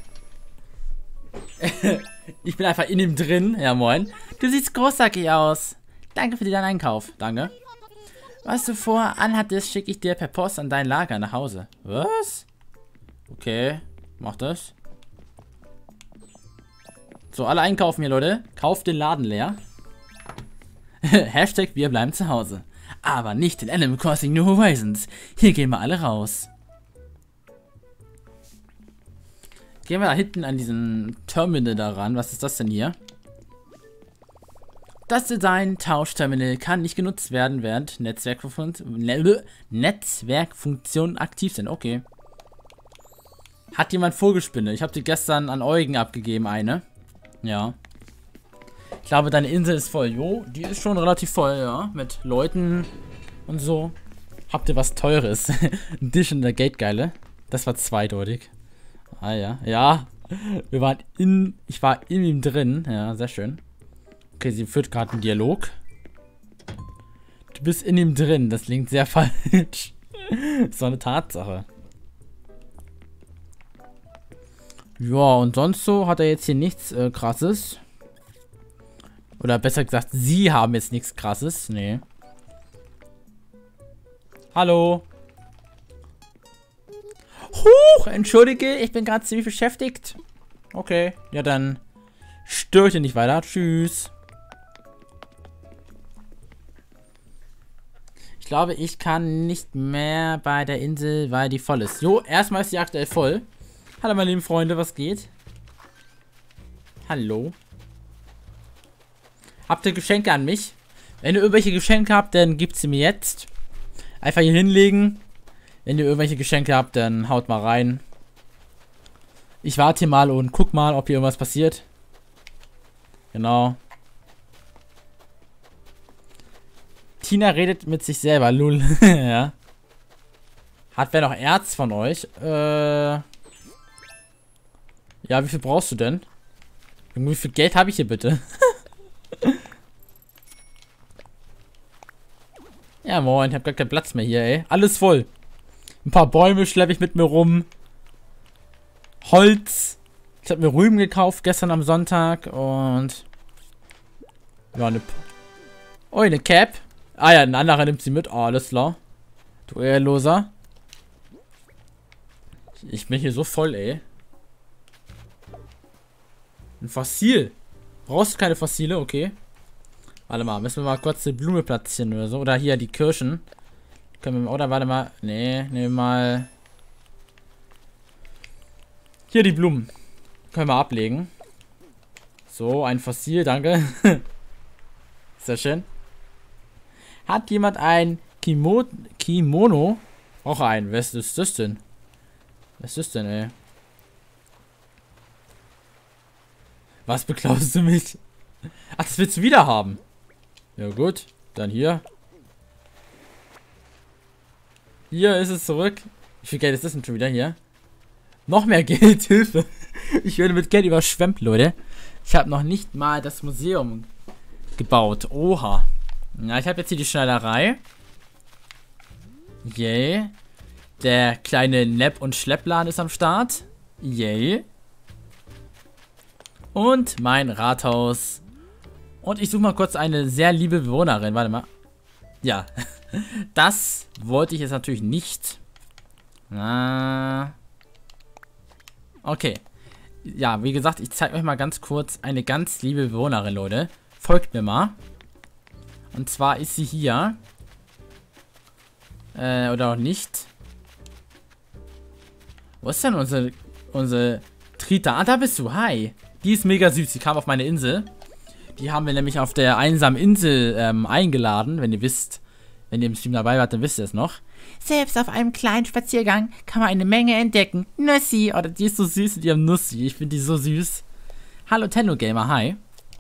Ich bin einfach in ihm drin. Ja, moin. Du siehst großartig aus. Danke für deinen Einkauf. Danke. Was du vorher anhattest, schicke ich dir per Post an dein Lager nach Hause. Was? Okay, mach das. So, alle einkaufen hier, Leute. Kauft den Laden leer. Hashtag wir bleiben zu Hause. Aber nicht in Animal Crossing New Horizons. Hier gehen wir alle raus. Gehen wir da hinten an diesen Terminal daran. Was ist das denn hier? Das Design-Tauschterminal kann nicht genutzt werden, während Netzwerkfunktionen Netzwerkfunktionen aktiv sind. Okay. Hat jemand Vogelspinne? Ich habe die gestern an Eugen abgegeben, eine. Ja. Ich glaube, deine Insel ist voll. Jo, die ist schon relativ voll, ja. Mit Leuten und so. Habt ihr was Teures? Ein Dish in der Gate-Geile. Das war zweideutig. Ah ja. Ja. Wir waren in. Ich war in ihm drin. Ja, sehr schön. Okay, sie führt gerade einen Dialog. Du bist in ihm drin. Das klingt sehr falsch. Das war eine Tatsache. Ja, und sonst so hat er jetzt hier nichts äh, Krasses. Oder besser gesagt, sie haben jetzt nichts Krasses. Nee. Hallo. Huch, entschuldige, ich bin gerade ziemlich beschäftigt. Okay, ja dann störe ich nicht weiter. Tschüss. Ich glaube, ich kann nicht mehr bei der Insel, weil die voll ist. Jo, erstmal ist die aktuell voll. Hallo meine lieben Freunde, was geht? Hallo. Habt ihr Geschenke an mich? Wenn ihr irgendwelche Geschenke habt, dann gebt sie mir jetzt. Einfach hier hinlegen. Wenn ihr irgendwelche Geschenke habt, dann haut mal rein. Ich warte hier mal und guck mal, ob hier irgendwas passiert. Genau. Tina redet mit sich selber, lul. Ja. Hat wer noch Erz von euch? Äh. Ja, wie viel brauchst du denn? Wie viel Geld habe ich hier bitte? Ja, moin, ich habe gar keinen Platz mehr hier, ey. Alles voll. Ein paar Bäume schleppe ich mit mir rum. Holz. Ich habe mir Rüben gekauft gestern am Sonntag und ja, eine. Oh, eine Cap. Ah ja, ein anderer nimmt sie mit. Oh, alles klar. Du Ehrloser. Ich bin hier so voll, ey. Ein Fossil. Brauchst du keine Fossile? Okay. Warte mal, müssen wir mal kurz die Blume platzieren oder so. Oder hier die Kirschen. Können wir, oder warte mal. Nee, nehmen wir mal. Hier die Blumen. Können wir ablegen. So, ein Fossil, danke. Sehr schön. Hat jemand ein Kimo Kimono? Auch ein. Was ist das denn? Was ist das denn, ey? Was beklaust du mich? Ach, das willst du wieder haben. Ja gut, dann hier. Hier ist es zurück. Wie viel Geld ist das denn schon wieder hier? Noch mehr Geld, Hilfe. Ich werde mit Geld überschwemmt, Leute. Ich habe noch nicht mal das Museum gebaut. Oha. Na, ich habe jetzt hier die Schneiderei. Yay. Der kleine Nepp- und Schleppladen ist am Start. Yay. Und mein Rathaus. Und ich suche mal kurz eine sehr liebe Bewohnerin. Warte mal. Ja. Das wollte ich jetzt natürlich nicht. Na. Okay. ja, wie gesagt, ich zeige euch mal ganz kurz eine ganz liebe Bewohnerin, Leute. Folgt mir mal. Und zwar ist sie hier. Äh, oder auch nicht. Wo ist denn unsere, unsere Trita? Ah, da bist du. Hi. Die ist mega süß. Die kam auf meine Insel. Die haben wir nämlich auf der einsamen Insel ähm, eingeladen. Wenn ihr wisst, wenn ihr im Stream dabei wart, dann wisst ihr es noch. Selbst auf einem kleinen Spaziergang kann man eine Menge entdecken. Nussi. Oh, die ist so süß mit ihrem Nussi. Ich finde die so süß. Hallo Tenno Gamer, hi.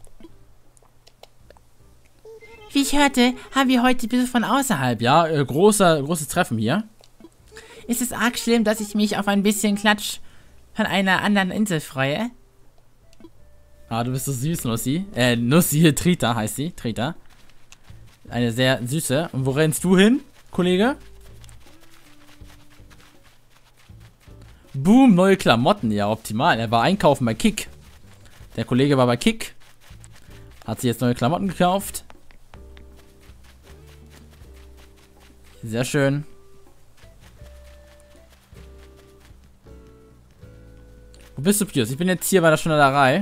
Wie ich hörte, haben wir heute Besuch von außerhalb. Ja, äh, großer, großes Treffen hier. Ist es arg schlimm, dass ich mich auf ein bisschen Klatsch von einer anderen Insel freue? Ah, du bist so süß, Nussi. Äh, Nussi, Trita heißt sie. Trita. Eine sehr süße. Und wo rennst du hin, Kollege? Boom, neue Klamotten. Ja, optimal. Er war einkaufen bei Kick. Der Kollege war bei Kick. Hat sich jetzt neue Klamotten gekauft. Sehr schön. Wo bist du, Pius? Ich bin jetzt hier bei der Schnellerei.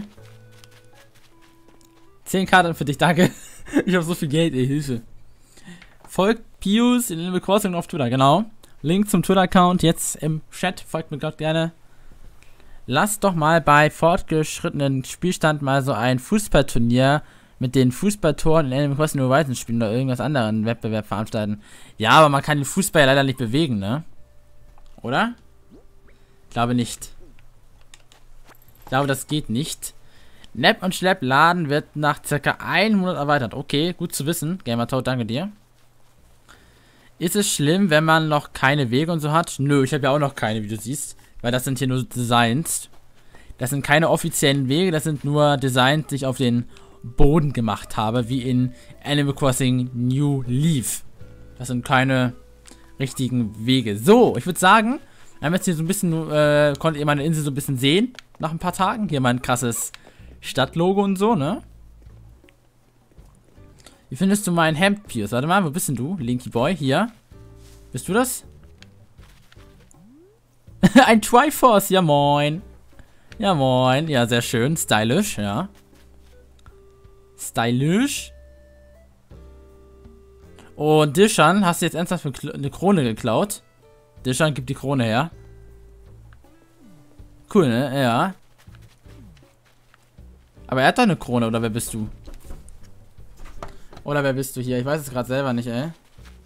zehn Karten für dich, danke. Ich habe so viel Geld, ey, Hilfe. Folgt Pius in Animal Crossing auf Twitter, genau. Link zum Twitter-Account jetzt im Chat. Folgt mir gerade gerne. Lasst doch mal bei fortgeschrittenen Spielstand mal so ein Fußballturnier mit den Fußballtoren in Animal Crossing New Horizons spielen oder irgendwas anderen Wettbewerb veranstalten. Ja, aber man kann den Fußball ja leider nicht bewegen, ne? Oder? Ich glaube nicht. Ich glaube, das geht nicht. Nap und Schlepp laden wird nach circa einem Monat erweitert. Okay, gut zu wissen. Gamertoad, danke dir. Ist es schlimm, wenn man noch keine Wege und so hat? Nö, ich habe ja auch noch keine, wie du siehst. Weil das sind hier nur Designs. Das sind keine offiziellen Wege, das sind nur Designs, die ich auf den Boden gemacht habe, wie in Animal Crossing New Leaf. Das sind keine richtigen Wege. So, ich würde sagen, wir haben jetzt hier so ein bisschen, äh, konntet ihr meine Insel so ein bisschen sehen, nach ein paar Tagen. Hier mein krasses Stadtlogo und so, ne? Wie findest du mein Hemd, Piers? Warte mal, wo bist denn du? Linky Boy, hier. Bist du das? Ein Triforce, ja moin. Ja moin, ja sehr schön, stylisch, ja. Stylisch. Und Dishan, hast du jetzt ernsthaft eine Krone geklaut? Dishan, gib die Krone her. Cool, ne? Ja. Aber er hat doch eine Krone, oder wer bist du? Oder wer bist du hier? Ich weiß es gerade selber nicht, ey.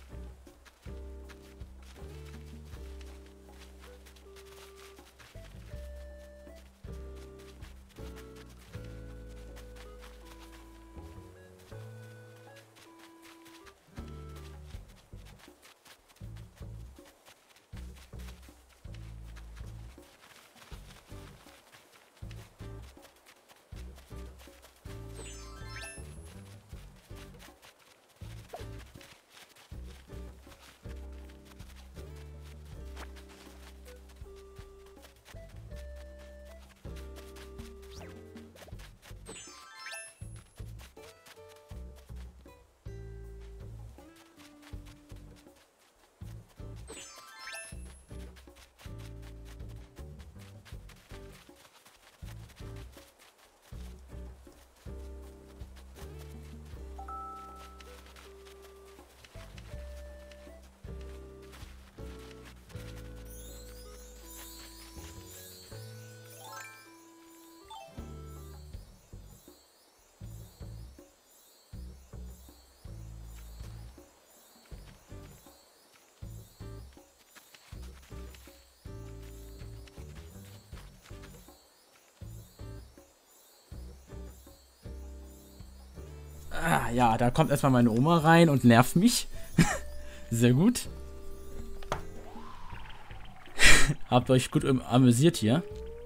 Ah, ja, da kommt erstmal meine Oma rein und nervt mich. Sehr gut. Habt euch gut amüsiert hier.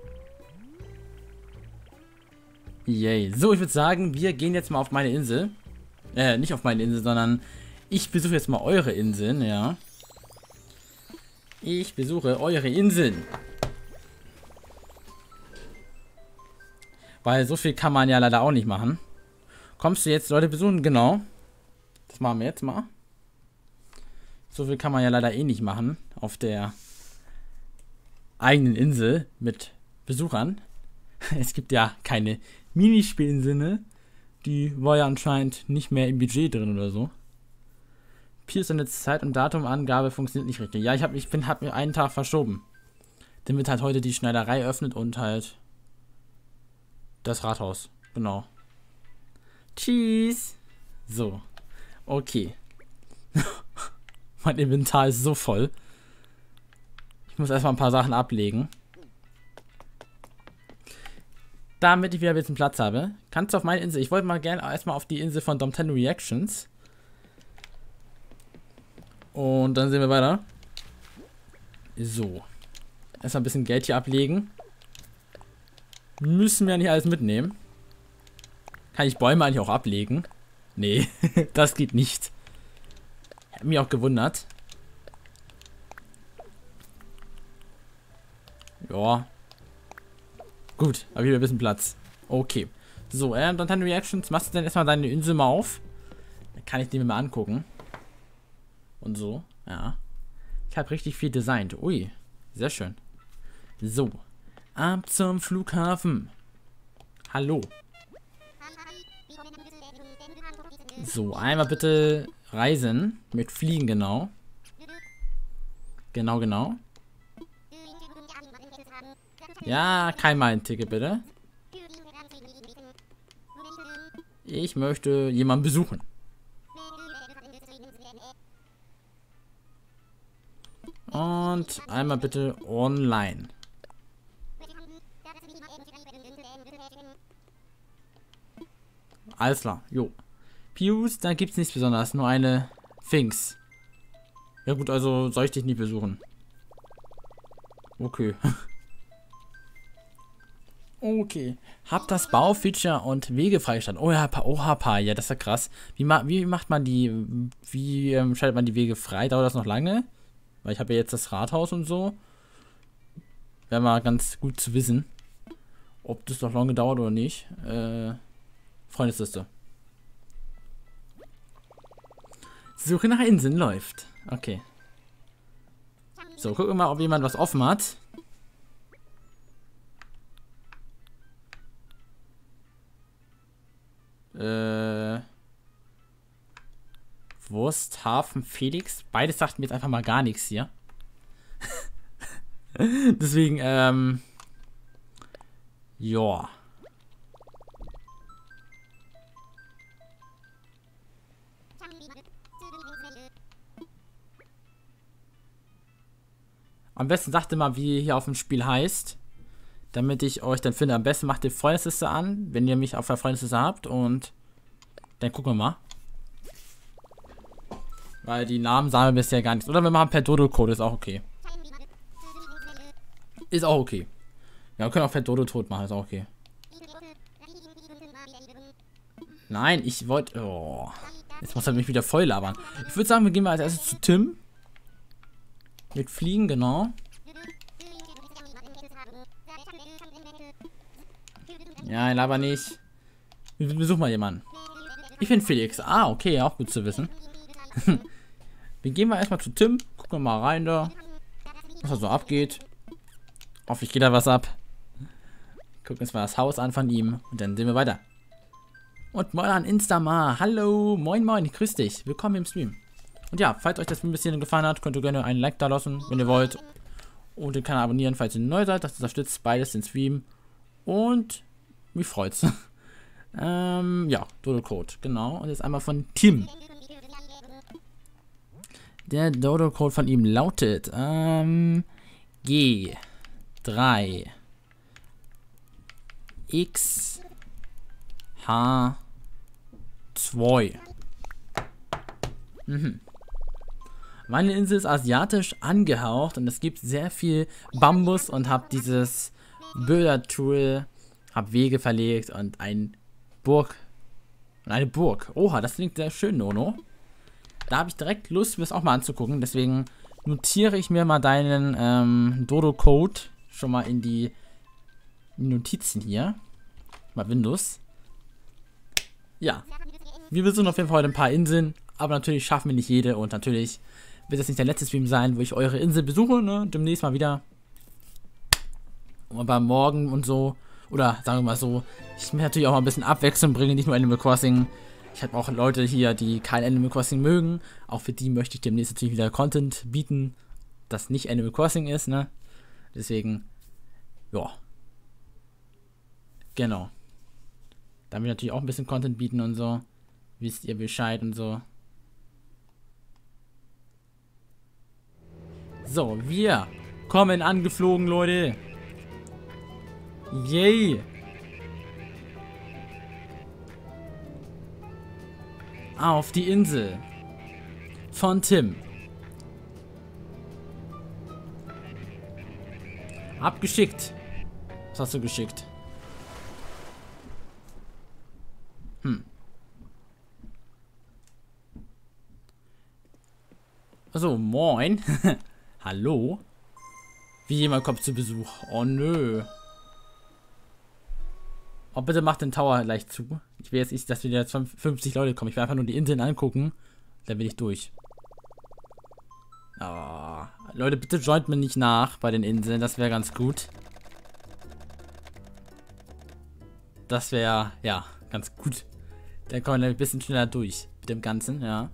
Yay. So, ich würde sagen, wir gehen jetzt mal auf meine Insel. Äh, nicht auf meine Insel, sondern ich besuche jetzt mal eure Inseln, ja. Ich besuche eure Inseln. Weil so viel kann man ja leider auch nicht machen. Kommst du jetzt Leute besuchen? Genau. Das machen wir jetzt mal. So viel kann man ja leider eh nicht machen. Auf der eigenen Insel mit Besuchern. Es gibt ja keine Minispielinsinne. Die war ja anscheinend nicht mehr im Budget drin oder so. Piers eine Zeit- und Datumangabe funktioniert nicht richtig. Ja, ich, hab, ich bin, hab mir einen Tag verschoben. Dann wird halt heute die Schneiderei eröffnet und halt das Rathaus. Genau. Tschüss. So. Okay. Mein Inventar ist so voll. Ich muss erstmal ein paar Sachen ablegen. Damit ich wieder ein bisschen Platz habe, kannst du auf meine Insel. Ich wollte mal gerne erstmal auf die Insel von Domtendo Reactions. Und dann sehen wir weiter. So. Erstmal ein bisschen Geld hier ablegen. Müssen wir nicht alles mitnehmen. Kann ich Bäume eigentlich auch ablegen? Nee, das geht nicht. Hat mich auch gewundert. Ja. Gut, habe ich wieder ein bisschen Platz. Okay. So, äh, dann Reactions, machst du dann erstmal deine Insel mal auf. Dann kann ich die mir mal angucken. Und so, ja. Ich habe richtig viel designt. Ui, sehr schön. So, ab zum Flughafen. Hallo. So, einmal bitte reisen. Mit Fliegen, genau. Genau, genau. Ja, kein Mein-Ticket, bitte. Ich möchte jemanden besuchen. Und einmal bitte online. Alles klar, jo. Pius, da gibt's nichts Besonderes, nur eine Sphinx. Ja gut, also soll ich dich nicht besuchen. Okay. Okay. Hab das Baufeature und Wege freigestellt. Oh ja, Oha, ja, das ist ja krass. Wie, ma wie macht man die, wie ähm, schaltet man die Wege frei? Dauert das noch lange? Weil ich habe ja jetzt das Rathaus und so. Wäre mal ganz gut zu wissen, ob das noch lange dauert oder nicht. Äh, Freundesliste. Suche nach Inseln läuft. Okay. So, gucken wir mal, ob jemand was offen hat. Äh. Wurst, Hafen, Felix. Beides sagt mir jetzt einfach mal gar nichts hier. Deswegen, ähm. Ja. Am besten sagt ihr mal, wie ihr hier auf dem Spiel heißt. Damit ich euch dann finde. Am besten macht ihr Freundesliste an, wenn ihr mich auf der Freundesliste habt. Und dann gucken wir mal. Weil die Namen sagen wir bisher gar nichts. Oder wir machen per Dodo-Code, ist auch okay. Ist auch okay. Ja, wir können auch per Dodo-Tod machen, ist auch okay. Nein, ich wollte... Oh, jetzt muss er mich wieder voll labern. Ich würde sagen, wir gehen mal als erstes zu Tim. Mit Fliegen, genau. Ja, laber nicht. Wir besuchen mal jemanden. Ich bin Felix. Ah, okay, auch gut zu wissen. Wir gehen mal erstmal zu Tim. Gucken wir mal rein da. Was da so abgeht. Hoffentlich geht da was ab. Gucken uns mal das Haus an von ihm. Und dann sehen wir weiter. Und moin an Instamar. Hallo. Moin, moin. Grüß dich. Willkommen im Stream. Und ja, falls euch das ein bisschen gefallen hat, könnt ihr gerne einen Like da lassen, wenn ihr wollt. Und den Kanal abonnieren, falls ihr neu seid. Das unterstützt beides den Stream. Und mich freut's. ähm, ja, Dodo-Code. Genau. Und jetzt einmal von Tim. Der Dodo-Code von ihm lautet ähm, G drei X H zwei. Mhm. Meine Insel ist asiatisch angehaucht und es gibt sehr viel Bambus und habe dieses Bilder-Tool, habe Wege verlegt und ein Burg und eine Burg. Oha, das klingt sehr schön, Nono. Da habe ich direkt Lust, mir das auch mal anzugucken. Deswegen notiere ich mir mal deinen ähm, Dodo-Code schon mal in die Notizen hier. Mal Windows. Ja. Wir besuchen auf jeden Fall heute ein paar Inseln. Aber natürlich schaffen wir nicht jede. Und natürlich wird das nicht der letzte Stream sein, wo ich eure Insel besuche. Ne? Demnächst mal wieder. Aber morgen und so Oder sagen wir mal so, ich will natürlich auch mal ein bisschen Abwechslung bringen, nicht nur Animal Crossing. Ich habe auch Leute hier, die kein Animal Crossing mögen. Auch für die möchte ich demnächst natürlich wieder Content bieten, das nicht Animal Crossing ist, ne? Deswegen, ja. Genau. Da will ich natürlich auch ein bisschen Content bieten und so. Wisst ihr Bescheid und so. So, wir kommen angeflogen, Leute. Yay. Auf die Insel von Tim. Abgeschickt. Was hast du geschickt? Hm. Also, moin. Hallo? Wie jemand kommt zu Besuch. Oh, nö. Oh, bitte macht den Tower gleich zu. Ich will jetzt nicht, dass wir jetzt fünfzig Leute kommen. Ich will einfach nur die Inseln angucken. Dann bin ich durch. Oh. Leute, bitte joint mir nicht nach bei den Inseln. Das wäre ganz gut. Das wäre, ja, ganz gut. Dann kommen wir ein bisschen schneller durch mit dem Ganzen, ja.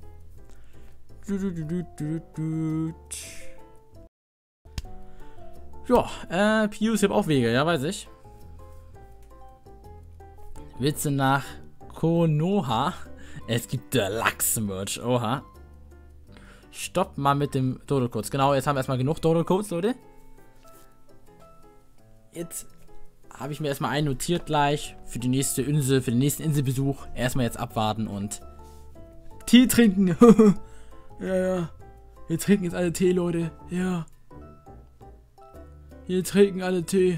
Ja, äh, Pius, ich hab auch Wege, ja, weiß ich. Willst du nach Konoha? Es gibt Deluxe-Merch, oha. Stopp mal mit dem Dodo-Codes. Genau, jetzt haben wir erstmal genug Dodo-Codes, Leute. Jetzt habe ich mir erstmal einen notiert gleich für die nächste Insel, für den nächsten Inselbesuch. Erstmal jetzt abwarten und Tee trinken. Ja, ja. Wir trinken jetzt alle Tee, Leute. Ja. Wir trinken alle Tee.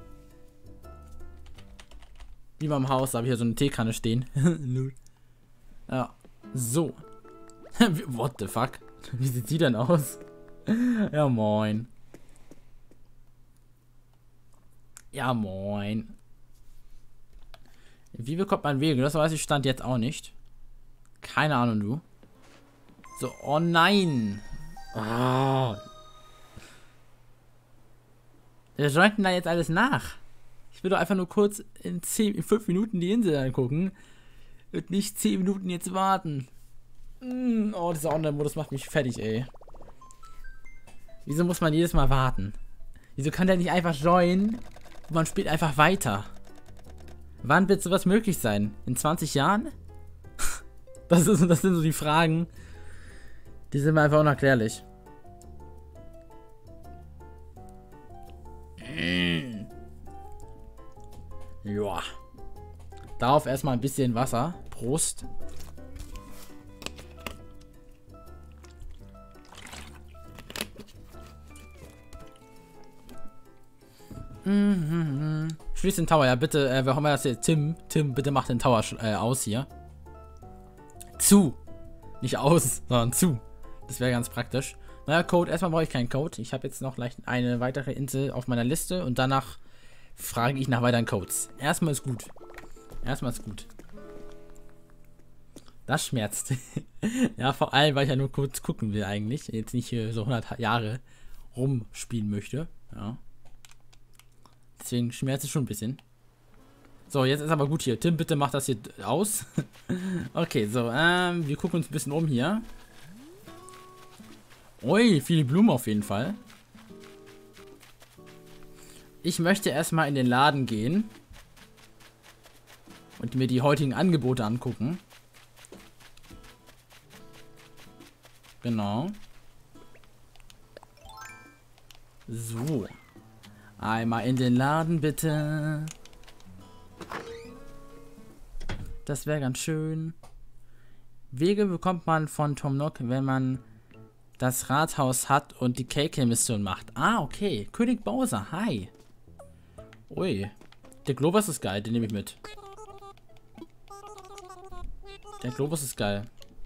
Wie beim Haus, da habe ich hier so eine Teekanne stehen. Ja. So. What the fuck? Wie sieht sie denn aus? Ja, moin. Ja, moin. Wie bekommt man Wege? Das weiß ich Stand jetzt auch nicht. Keine Ahnung, du. So, oh nein. Oh. Wir jointen da jetzt alles nach. Ich will doch einfach nur kurz in zehn, in fünf Minuten die Insel angucken. Und nicht zehn Minuten jetzt warten. Oh, dieser Online-Modus macht mich fertig, ey. Wieso muss man jedes Mal warten? Wieso kann der nicht einfach joinen und man spielt einfach weiter? Wann wird sowas möglich sein? In zwanzig Jahren? Das, ist, das sind so die Fragen. Die sind mir einfach unerklärlich. Mm. Ja. Darauf erstmal ein bisschen Wasser. Prost. Mhm. Schließ den Tower, ja bitte. Äh, wir haben das hier. Tim, Tim, bitte mach den Tower äh, aus hier. Zu. Nicht aus, sondern zu. Das wäre ganz praktisch. Naja, Code. Erstmal brauche ich keinen Code. Ich habe jetzt noch gleich eine weitere Insel auf meiner Liste und danach frage ich nach weiteren Codes. Erstmal ist gut. Erstmal ist gut. Das schmerzt. Ja, vor allem, weil ich ja nur kurz gucken will eigentlich. Jetzt nicht hier so hundert Jahre rumspielen möchte. Ja. Deswegen schmerzt es schon ein bisschen. So, jetzt ist aber gut hier. Tim, bitte mach das hier aus. Okay, so, ähm, wir gucken uns ein bisschen um hier. Ui, viele Blumen auf jeden Fall. Ich möchte erstmal in den Laden gehen. Und mir die heutigen Angebote angucken. Genau. So. Einmal in den Laden, bitte. Das wäre ganz schön. Wege bekommt man von Tom Nook, wenn man das Rathaus hat und die K K-Mission macht. Ah, okay. König Bowser, hi. Ui. Der Globus ist geil, den nehme ich mit. Der Globus ist geil.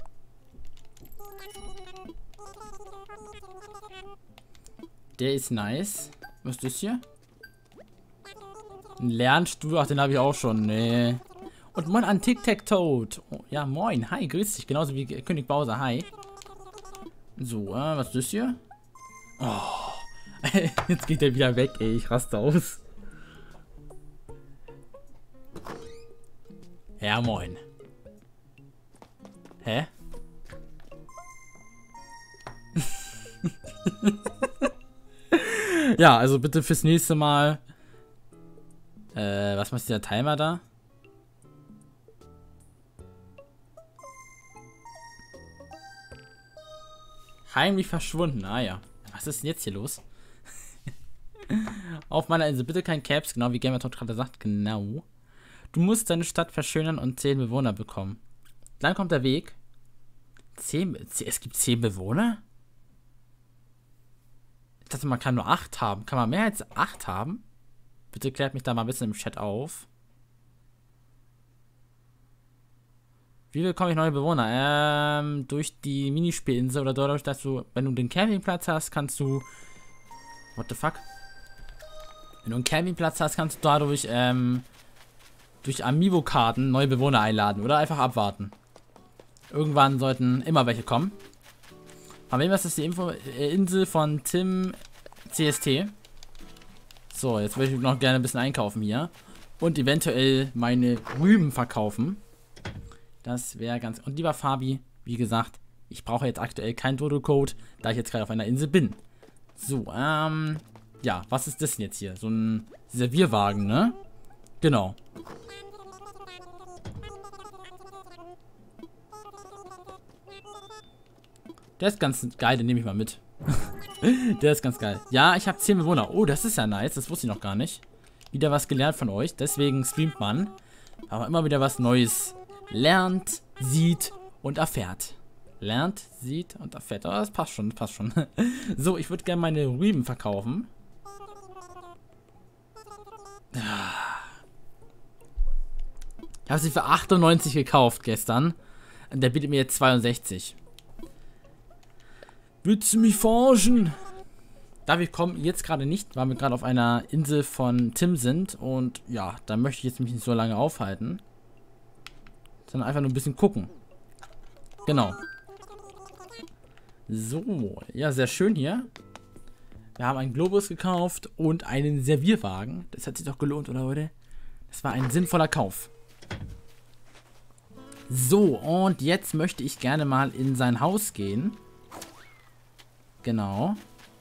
Der ist nice. Was ist das hier? Ein Lernstuhl, ach, den habe ich auch schon. Nee. Und moin an Tic-Tac-Toad. Oh, ja, moin. Hi, grüß dich. Genauso wie König Bowser. Hi. So, äh, was ist das hier? Oh. Jetzt geht er wieder weg, ey. Ich raste aus. Ja, moin. Hä? Ja, also bitte fürs nächste Mal. Äh, was macht dieser Timer da? Heimlich verschwunden. Ah ja. Was ist denn jetzt hier los? Auf meiner Insel. Bitte kein Caps, genau wie Gamertalk gerade sagt. Genau. Du musst deine Stadt verschönern und zehn Bewohner bekommen. Dann kommt der Weg. Zehn, es gibt zehn Bewohner? Ich dachte, man kann nur acht haben. Kann man mehr als acht haben? Bitte klärt mich da mal ein bisschen im Chat auf. Wie bekomme ich neue Bewohner? Ähm, durch die Minispielinsel oder dadurch, dass du, wenn du den Campingplatz hast, kannst du... What the fuck? Wenn du einen Campingplatz hast, kannst du dadurch, ähm, durch Amiibo-Karten neue Bewohner einladen oder einfach abwarten. Irgendwann sollten immer welche kommen. Aber wem ist das die Info äh, Insel von Tim C S T? So, jetzt würde ich noch gerne ein bisschen einkaufen hier. Und eventuell meine Rüben verkaufen. Das wäre ganz... Und lieber Fabi, wie gesagt, ich brauche jetzt aktuell keinen Dodo-Code, da ich jetzt gerade auf einer Insel bin. So, ähm... ja, was ist das denn jetzt hier? So ein Servierwagen, ne? Genau. Der ist ganz geil, den nehme ich mal mit. Der ist ganz geil. Ja, ich habe zehn Bewohner. Oh, das ist ja nice. Das wusste ich noch gar nicht. Wieder was gelernt von euch. Deswegen streamt man. Aber immer wieder was Neues lernt, sieht und erfährt. Lernt, sieht und erfährt. Oh, das passt schon, das passt schon. So, ich würde gerne meine Rüben verkaufen. Ich habe sie für achtundneunzig gekauft gestern. Und der bietet mir jetzt zweiundsechzig. Willst du mich verarschen? Da wir kommen jetzt gerade nicht, weil wir gerade auf einer Insel von Tim sind. Und ja, da möchte ich jetzt mich nicht so lange aufhalten. Sondern einfach nur ein bisschen gucken. Genau. So, ja, sehr schön hier. Wir haben einen Globus gekauft und einen Servierwagen. Das hat sich doch gelohnt, oder Leute? Das war ein sinnvoller Kauf. So, und jetzt möchte ich gerne mal in sein Haus gehen. Genau.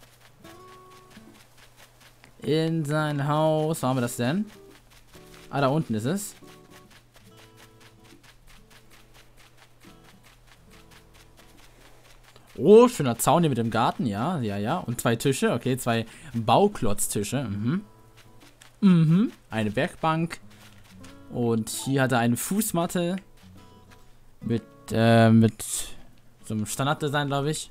In sein Haus. Wo haben wir das denn? Ah, da unten ist es. Oh, schöner Zaun hier mit dem Garten. Ja, ja, ja. Und zwei Tische. Okay, zwei Bauklotztische. Mhm. Mhm. Eine Werkbank. Und hier hat er eine Fußmatte. Mit, äh, mit so einem Standarddesign, glaube ich.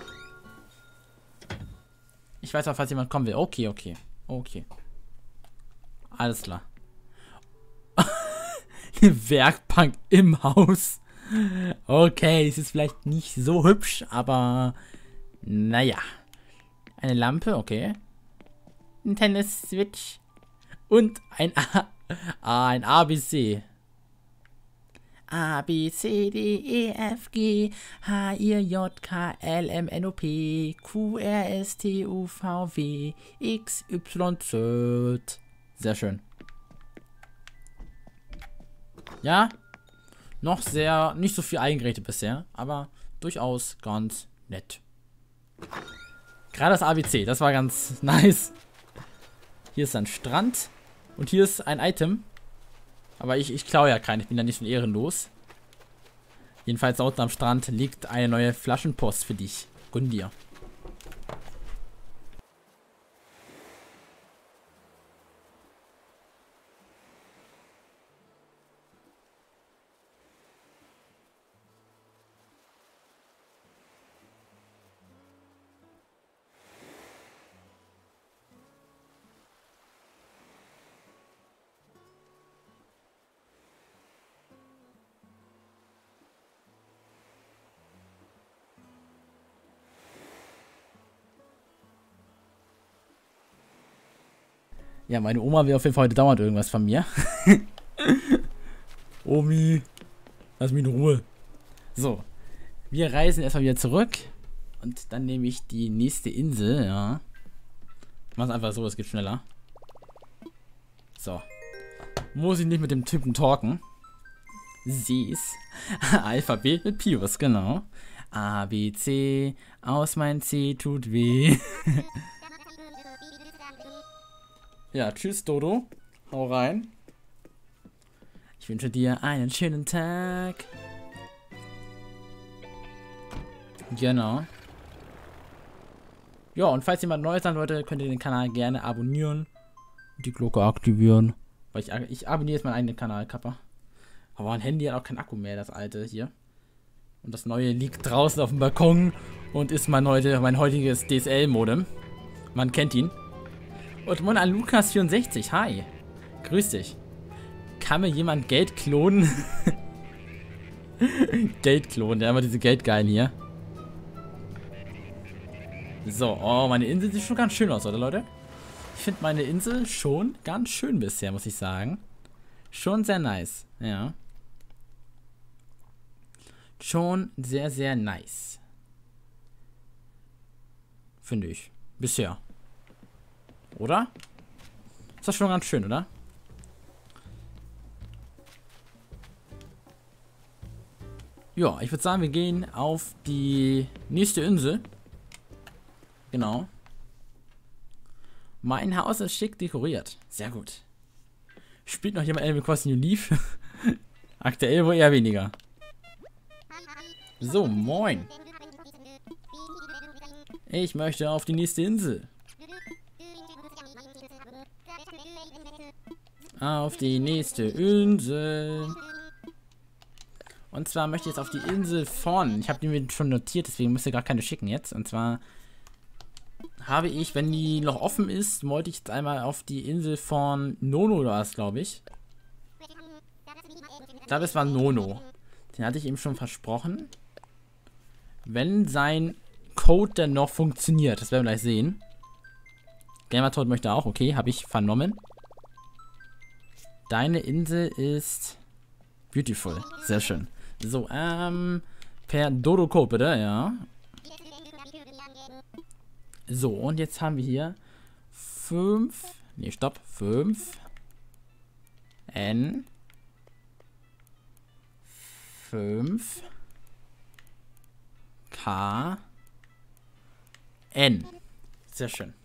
Ich weiß auch, falls jemand kommen will. Okay, okay. Okay. Alles klar. Eine Werkbank im Haus. Okay, es ist vielleicht nicht so hübsch, aber naja. Eine Lampe, okay. Nintendo Switch. Und ein A, ah, ein A B C. A, B, C, D, E, F, G, H, I, J, K, L, M, N, O, P, Q, R, S, T, U, V, W, X, Y, Z. Sehr schön. Ja, noch sehr, nicht so viel eingerichtet bisher, aber durchaus ganz nett. Gerade das A B C, das war ganz nice. Hier ist ein Strand und hier ist ein Item. Aber ich, ich klaue ja keinen, ich bin ja nicht so ehrenlos. Jedenfalls da unten am Strand liegt eine neue Flaschenpost für dich. Gönn dir. Ja, meine Oma will auf jeden Fall heute dauernd irgendwas von mir. Omi, lass mich in Ruhe. So, wir reisen erstmal wieder zurück. Und dann nehme ich die nächste Insel, ja. Mach's einfach so, es geht schneller. So. Muss ich nicht mit dem Typen talken. Süß. Alphabet mit Pius, genau. A, B, C, aus mein C tut weh. Ja, tschüss, Dodo. Hau rein. Ich wünsche dir einen schönen Tag. Genau. Ja, und falls jemand Neues sein wollte, könnt ihr den Kanal gerne abonnieren. Und die Glocke aktivieren. Weil ich, ich abonniere jetzt meinen eigenen Kanal, Kappa. Aber mein Handy hat auch keinen Akku mehr, das alte hier. Und das neue liegt draußen auf dem Balkon und ist mein, heute, mein heutiges D S L-Modem. Man kennt ihn. Und moin an Lukas vierundsechzig. Hi. Grüß dich. Kann mir jemand Geld klonen? Geld klonen, der hat immer diese Geldgeilen hier. So, oh, meine Insel sieht schon ganz schön aus, oder Leute? Ich finde meine Insel schon ganz schön bisher, muss ich sagen. Schon sehr nice, ja. Schon sehr, sehr nice. Finde ich. Bisher. Oder? Ist das schon ganz schön, oder? Ja, ich würde sagen, wir gehen auf die nächste Insel. Genau. Mein Haus ist schick dekoriert. Sehr gut. Spielt noch jemand Animal Crossing New Leaf? Aktuell wohl eher weniger. So, moin. Ich möchte auf die nächste Insel. Auf die nächste Insel. Und zwar möchte ich jetzt auf die Insel von. Ich habe die mir schon notiert, deswegen müsst ihr gar keine schicken jetzt. Und zwar habe ich, wenn die noch offen ist, wollte ich jetzt einmal auf die Insel von Nono war es, glaube ich. Ich glaube, es war Nono. Den hatte ich ihm schon versprochen. Wenn sein Code dann noch funktioniert, das werden wir gleich sehen. Gamertod möchte auch, okay, habe ich vernommen. Deine Insel ist beautiful, sehr schön. So, ähm, per Dodo Code bitte, ja. So, und jetzt haben wir hier fünf, nee, stopp, fünf, N, fünf, K, N. Sehr schön.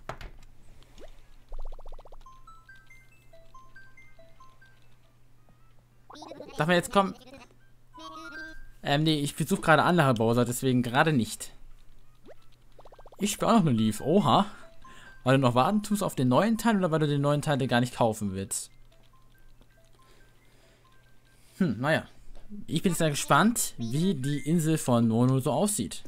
Darf man jetzt kommen? Ähm, nee, ich besuche gerade andere Bowser, deswegen gerade nicht. Ich spiele auch noch eine Leaf. Oha. Weil du noch warten tust auf den neuen Teil oder weil du den neuen Teil gar nicht kaufen willst? Hm, naja. Ich bin sehr gespannt, wie die Insel von Nono so aussieht.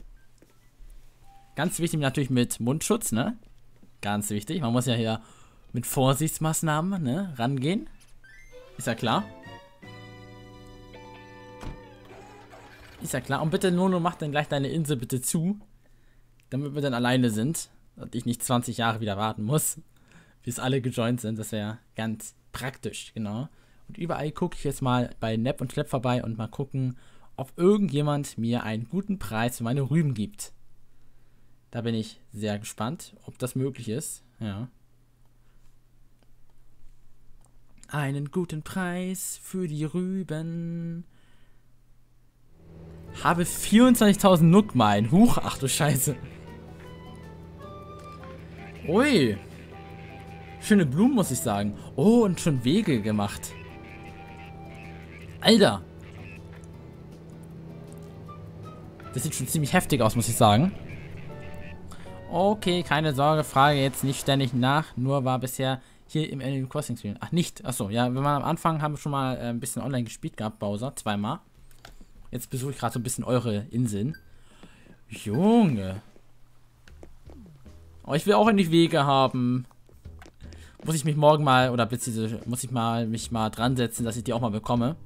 Ganz wichtig natürlich mit Mundschutz, ne? Ganz wichtig. Man muss ja hier mit Vorsichtsmaßnahmen, ne, rangehen. Ist ja klar. Ist ja klar. Und bitte, Nono, mach dann gleich deine Insel bitte zu. Damit wir dann alleine sind. Und ich nicht zwanzig Jahre wieder warten muss. Bis alle gejoint sind. Das wäre ganz praktisch, genau. Und überall gucke ich jetzt mal bei Nepp und Schlepp vorbei und mal gucken, ob irgendjemand mir einen guten Preis für meine Rüben gibt. Da bin ich sehr gespannt, ob das möglich ist. Ja. Einen guten Preis für die Rüben. Habe vierundzwanzigtausend Nookmeilen. Huch, ach du Scheiße. Ui. Schöne Blumen, muss ich sagen. Oh, und schon Wege gemacht. Alter. Das sieht schon ziemlich heftig aus, muss ich sagen. Okay, keine Sorge, frage jetzt nicht ständig nach. Nur war bisher hier im Animal Crossing spielen. Ach, nicht. Achso, ja, wenn man am Anfang haben wir schon mal äh, ein bisschen online gespielt gehabt, Bowser. Zweimal. Jetzt besuche ich gerade so ein bisschen eure Inseln. Junge. Oh, ich will auch endlich Wege haben. Muss ich mich morgen mal, oder beziehungsweise muss ich mal mich mal dran setzen, dass ich die auch mal bekomme.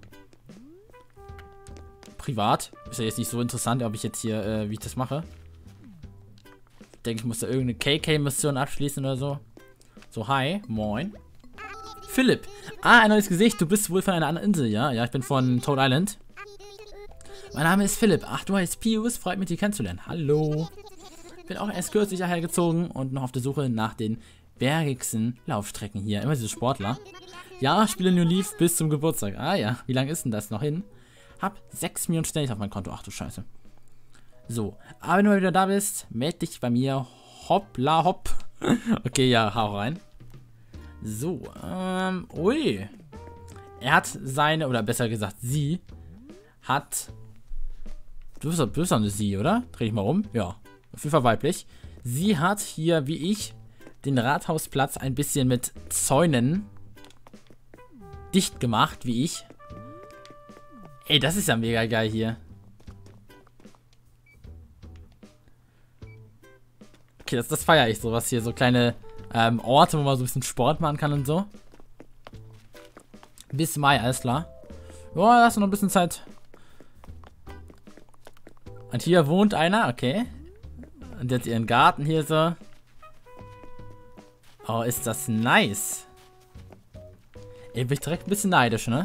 Privat. Ist ja jetzt nicht so interessant, ob ich jetzt hier, äh, wie ich das mache. Ich denke, ich muss da irgendeine K K-Mission abschließen oder so. So, hi, moin. Philipp. Ah, ein neues Gesicht. Du bist wohl von einer anderen Insel, ja? Ja, ich bin von Toad Island. Mein Name ist Philipp. Ach, du heißt Pius. Freut mich, dich kennenzulernen. Hallo. Bin auch erst kürzlich hergezogen und noch auf der Suche nach den bergigsten Laufstrecken hier. Immer diese Sportler. Ja, spiele New Leaf bis zum Geburtstag. Ah ja, wie lange ist denn das noch hin? Hab sechs Millionen Stellen auf meinem Konto. Ach du Scheiße. So, aber wenn du mal wieder da bist, melde dich bei mir. Hoppla hopp. Okay, ja, hau rein. So, ähm, ui. Er hat seine, oder besser gesagt, sie hat. Du bist, du bist doch eine sie, oder? Dreh dich mal um. Ja, auf jeden Fall weiblich. Sie hat hier, wie ich, den Rathausplatz ein bisschen mit Zäunen dicht gemacht, wie ich. Ey, das ist ja mega geil hier. Okay, das, das feiere ich sowas hier. So kleine ähm, Orte, wo man so ein bisschen Sport machen kann und so. Bis Mai, alles klar. Boah, da hast du noch ein bisschen Zeit. Und hier wohnt einer, okay. Und jetzt ihren Garten hier so. Oh, ist das nice. Ey, bin ich direkt ein bisschen neidisch, ne?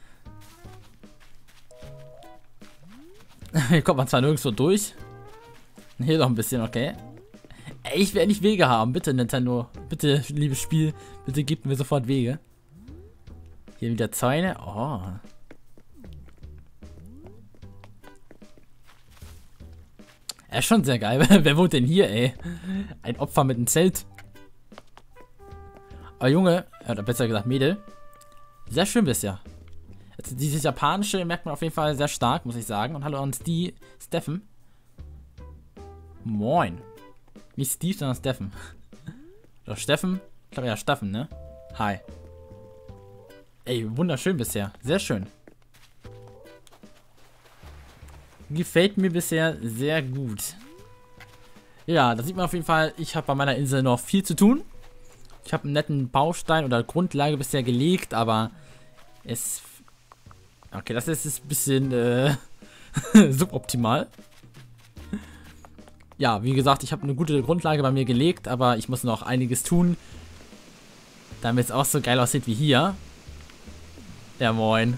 Hier kommt man zwar nirgendwo durch. Hier noch ein bisschen, okay. Ey, ich will endlich Wege haben. Bitte, Nintendo. Bitte, liebes Spiel. Bitte gib mir sofort Wege. Hier wieder Zäune. Oh. Er ist schon sehr geil. Wer wohnt denn hier, ey? Ein Opfer mit einem Zelt. Aber Junge, oder besser gesagt Mädel, sehr schön bisher. Also dieses Japanische merkt man auf jeden Fall sehr stark, muss ich sagen. Und hallo an Steve, Steffen. Moin. Nicht Steve, sondern Steffen. Oder Steffen? Ich glaube ja, Steffen, ne? Hi. Ey, wunderschön bisher. Sehr schön. Gefällt mir bisher sehr gut. Ja, da sieht man auf jeden Fall, ich habe bei meiner Insel noch viel zu tun. Ich habe einen netten Baustein oder Grundlage bisher gelegt, aber es... Okay, das ist ein bisschen äh, suboptimal. Ja, wie gesagt, ich habe eine gute Grundlage bei mir gelegt, aber ich muss noch einiges tun, damit es auch so geil aussieht wie hier. Ja, moin.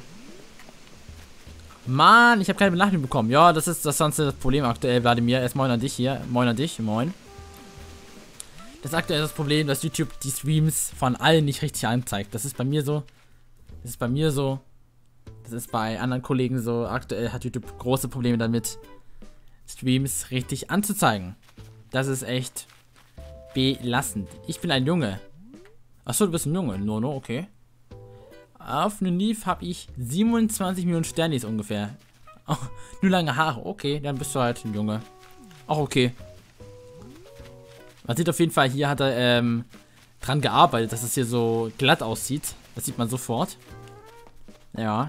Mann, ich habe keine Benachrichtigung bekommen. Ja, das ist das ganze Problem aktuell, Vladimir. Erst moin an dich hier. Moin an dich. Moin. Das ist aktuell das Problem, dass YouTube die Streams von allen nicht richtig anzeigt. Das ist bei mir so. Das ist bei mir so. Das ist bei anderen Kollegen so. Aktuell hat YouTube große Probleme damit, Streams richtig anzuzeigen. Das ist echt belastend. Ich bin ein Junge. Achso, du bist ein Junge. No, no, okay. Auf New Leaf habe ich siebenundzwanzig Millionen Sternis ungefähr. Oh, nur lange Haare. Okay, dann bist du halt ein Junge. Auch okay. Man sieht auf jeden Fall, hier hat er ähm, dran gearbeitet, dass es hier so glatt aussieht. Das sieht man sofort. Ja.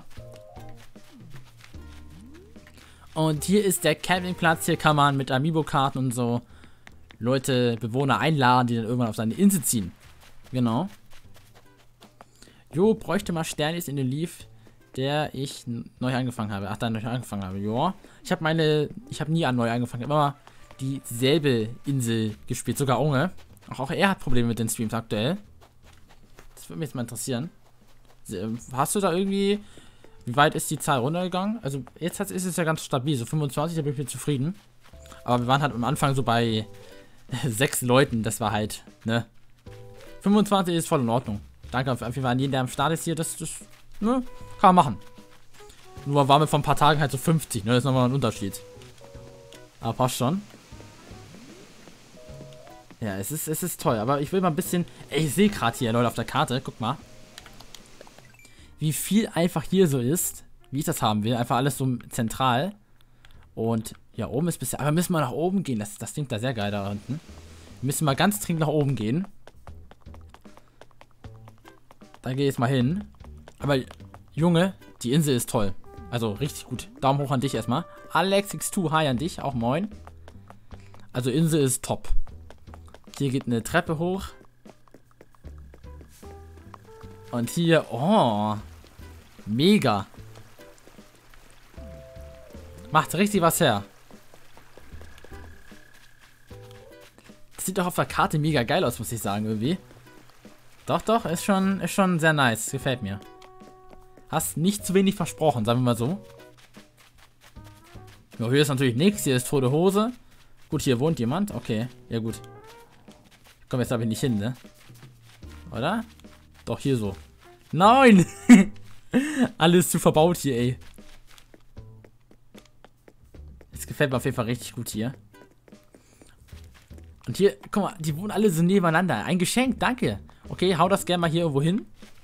Und hier ist der Campingplatz. Hier kann man mit Amiibo-Karten und so Leute, Bewohner einladen, die dann irgendwann auf seine Insel ziehen. Genau. Jo, bräuchte mal Sternis in den Leaf, der ich neu angefangen habe. Ach, da neu angefangen habe. Jo. Ich habe meine, ich habe nie an neu angefangen. Ich habe immer dieselbe Insel gespielt. Sogar Unge. Auch, auch er hat Probleme mit den Streams aktuell. Das würde mich jetzt mal interessieren. Hast du da irgendwie, wie weit ist die Zahl runtergegangen? Also jetzt ist es ja ganz stabil. So fünfundzwanzig, da bin ich mir zufrieden. Aber wir waren halt am Anfang so bei sechs Leuten. Das war halt, ne? fünfundzwanzig ist voll in Ordnung. Danke auf jeden Fall an jeden, der am Start ist hier. Das, das, ne, kann man machen. Nur waren wir vor ein paar Tagen halt so fünfzig, ne? Das ist nochmal ein Unterschied. Aber passt schon. Ja, es ist, es ist toll. Aber ich will mal ein bisschen... Ey, ich sehe gerade hier, Leute, auf der Karte. Guck mal. Wie viel einfach hier so ist. Wie ich das haben will. Einfach alles so zentral. Und ja, oben ist bisher... Aber müssen wir nach oben gehen. Das, das klingt da sehr geil da unten. Wir müssen mal ganz dringend nach oben gehen. Da gehe ich jetzt mal hin. Aber, Junge, die Insel ist toll. Also, richtig gut. Daumen hoch an dich erstmal. Alex X zwei, hi an dich. Auch moin. Also, Insel ist top. Hier geht eine Treppe hoch. Und hier, oh. Mega. Macht richtig was her. Das sieht doch auf der Karte mega geil aus, muss ich sagen, irgendwie. Doch, doch, ist schon, ist schon sehr nice. Gefällt mir. Hast nicht zu wenig versprochen, sagen wir mal so. Ja, hier ist natürlich nichts. Hier ist tote Hose. Gut, hier wohnt jemand. Okay, ja gut. Ich komme jetzt aber nicht hin, ne? Oder? Doch, hier so. Nein! Alles zu verbaut hier, ey. Das gefällt mir auf jeden Fall richtig gut hier. Und hier, guck mal, die wohnen alle so nebeneinander. Ein Geschenk, danke. Okay, hau das gerne mal hier irgendwo hin.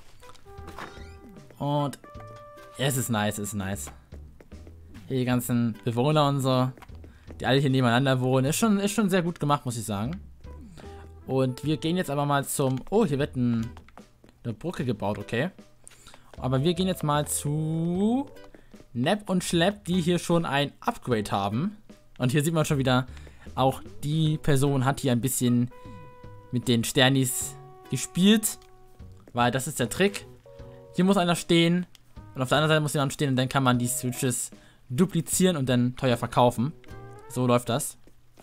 Und ja, es ist nice, es ist nice. Hier die ganzen Bewohner und so, die alle hier nebeneinander wohnen. Ist schon, ist schon sehr gut gemacht, muss ich sagen. Und wir gehen jetzt aber mal zum... Oh, hier wird ein, eine Brücke gebaut, okay. Aber wir gehen jetzt mal zu Nap und Schlepp, die hier schon ein Upgrade haben. Und hier sieht man schon wieder, auch die Person hat hier ein bisschen mit den Sternis gespielt. Weil das ist der Trick. Hier muss einer stehen. Und auf der anderen Seite muss jemand stehen. Und dann kann man die Switches duplizieren und dann teuer verkaufen. So läuft das.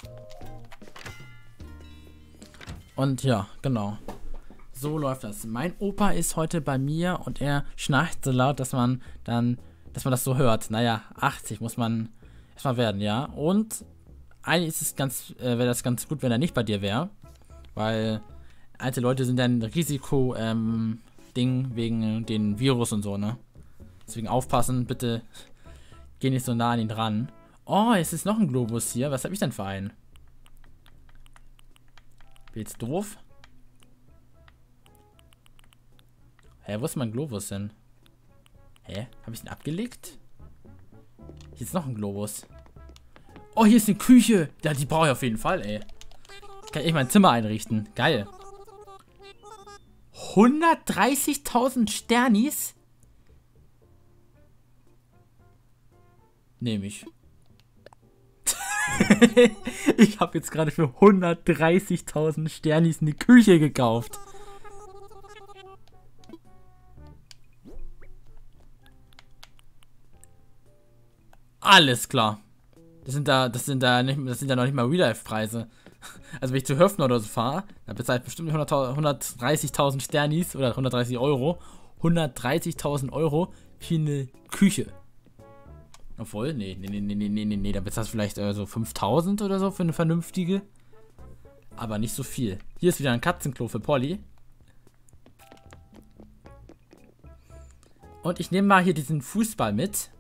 Und ja, genau. So läuft das. Mein Opa ist heute bei mir und er schnarcht so laut, dass man dann, dass man das so hört. Naja, achtzig muss man erstmal werden, ja. Und eigentlich ist es ganz, äh, wäre das ganz gut, wenn er nicht bei dir wäre. Weil alte Leute sind ein Risiko, ähm, Ding wegen den Virus und so, ne? Deswegen aufpassen, bitte geh nicht so nah an ihn ran. Oh, es ist noch ein Globus hier. Was habe ich denn für einen? Bin jetzt doof? Hä, wo ist mein Globus denn? Hä? Habe ich den abgelegt? Hier ist noch ein Globus. Oh, hier ist eine Küche. Ja, die brauche ich auf jeden Fall, ey. Kann ich mein Zimmer einrichten. Geil. hundertdreißigtausend Sternis? Nehme ich. Ich habe jetzt gerade für hundertdreißigtausend Sternis eine Küche gekauft. Alles klar. Das sind da, das sind da nicht, das sind ja noch nicht mal Real-Life-Preise. Also wenn ich zu Höfner oder so fahre, dann bezahle ich bestimmt hundertdreißigtausend Sternis oder hundertdreißig Euro. hundertdreißigtausend Euro für eine Küche. Obwohl, nee, nee, nee, nee, nee, nee, nee, nee, da bezahlst du vielleicht äh, so fünftausend oder so für eine vernünftige. Aber nicht so viel. Hier ist wieder ein Katzenklo für Polly. Und ich nehme mal hier diesen Fußball mit.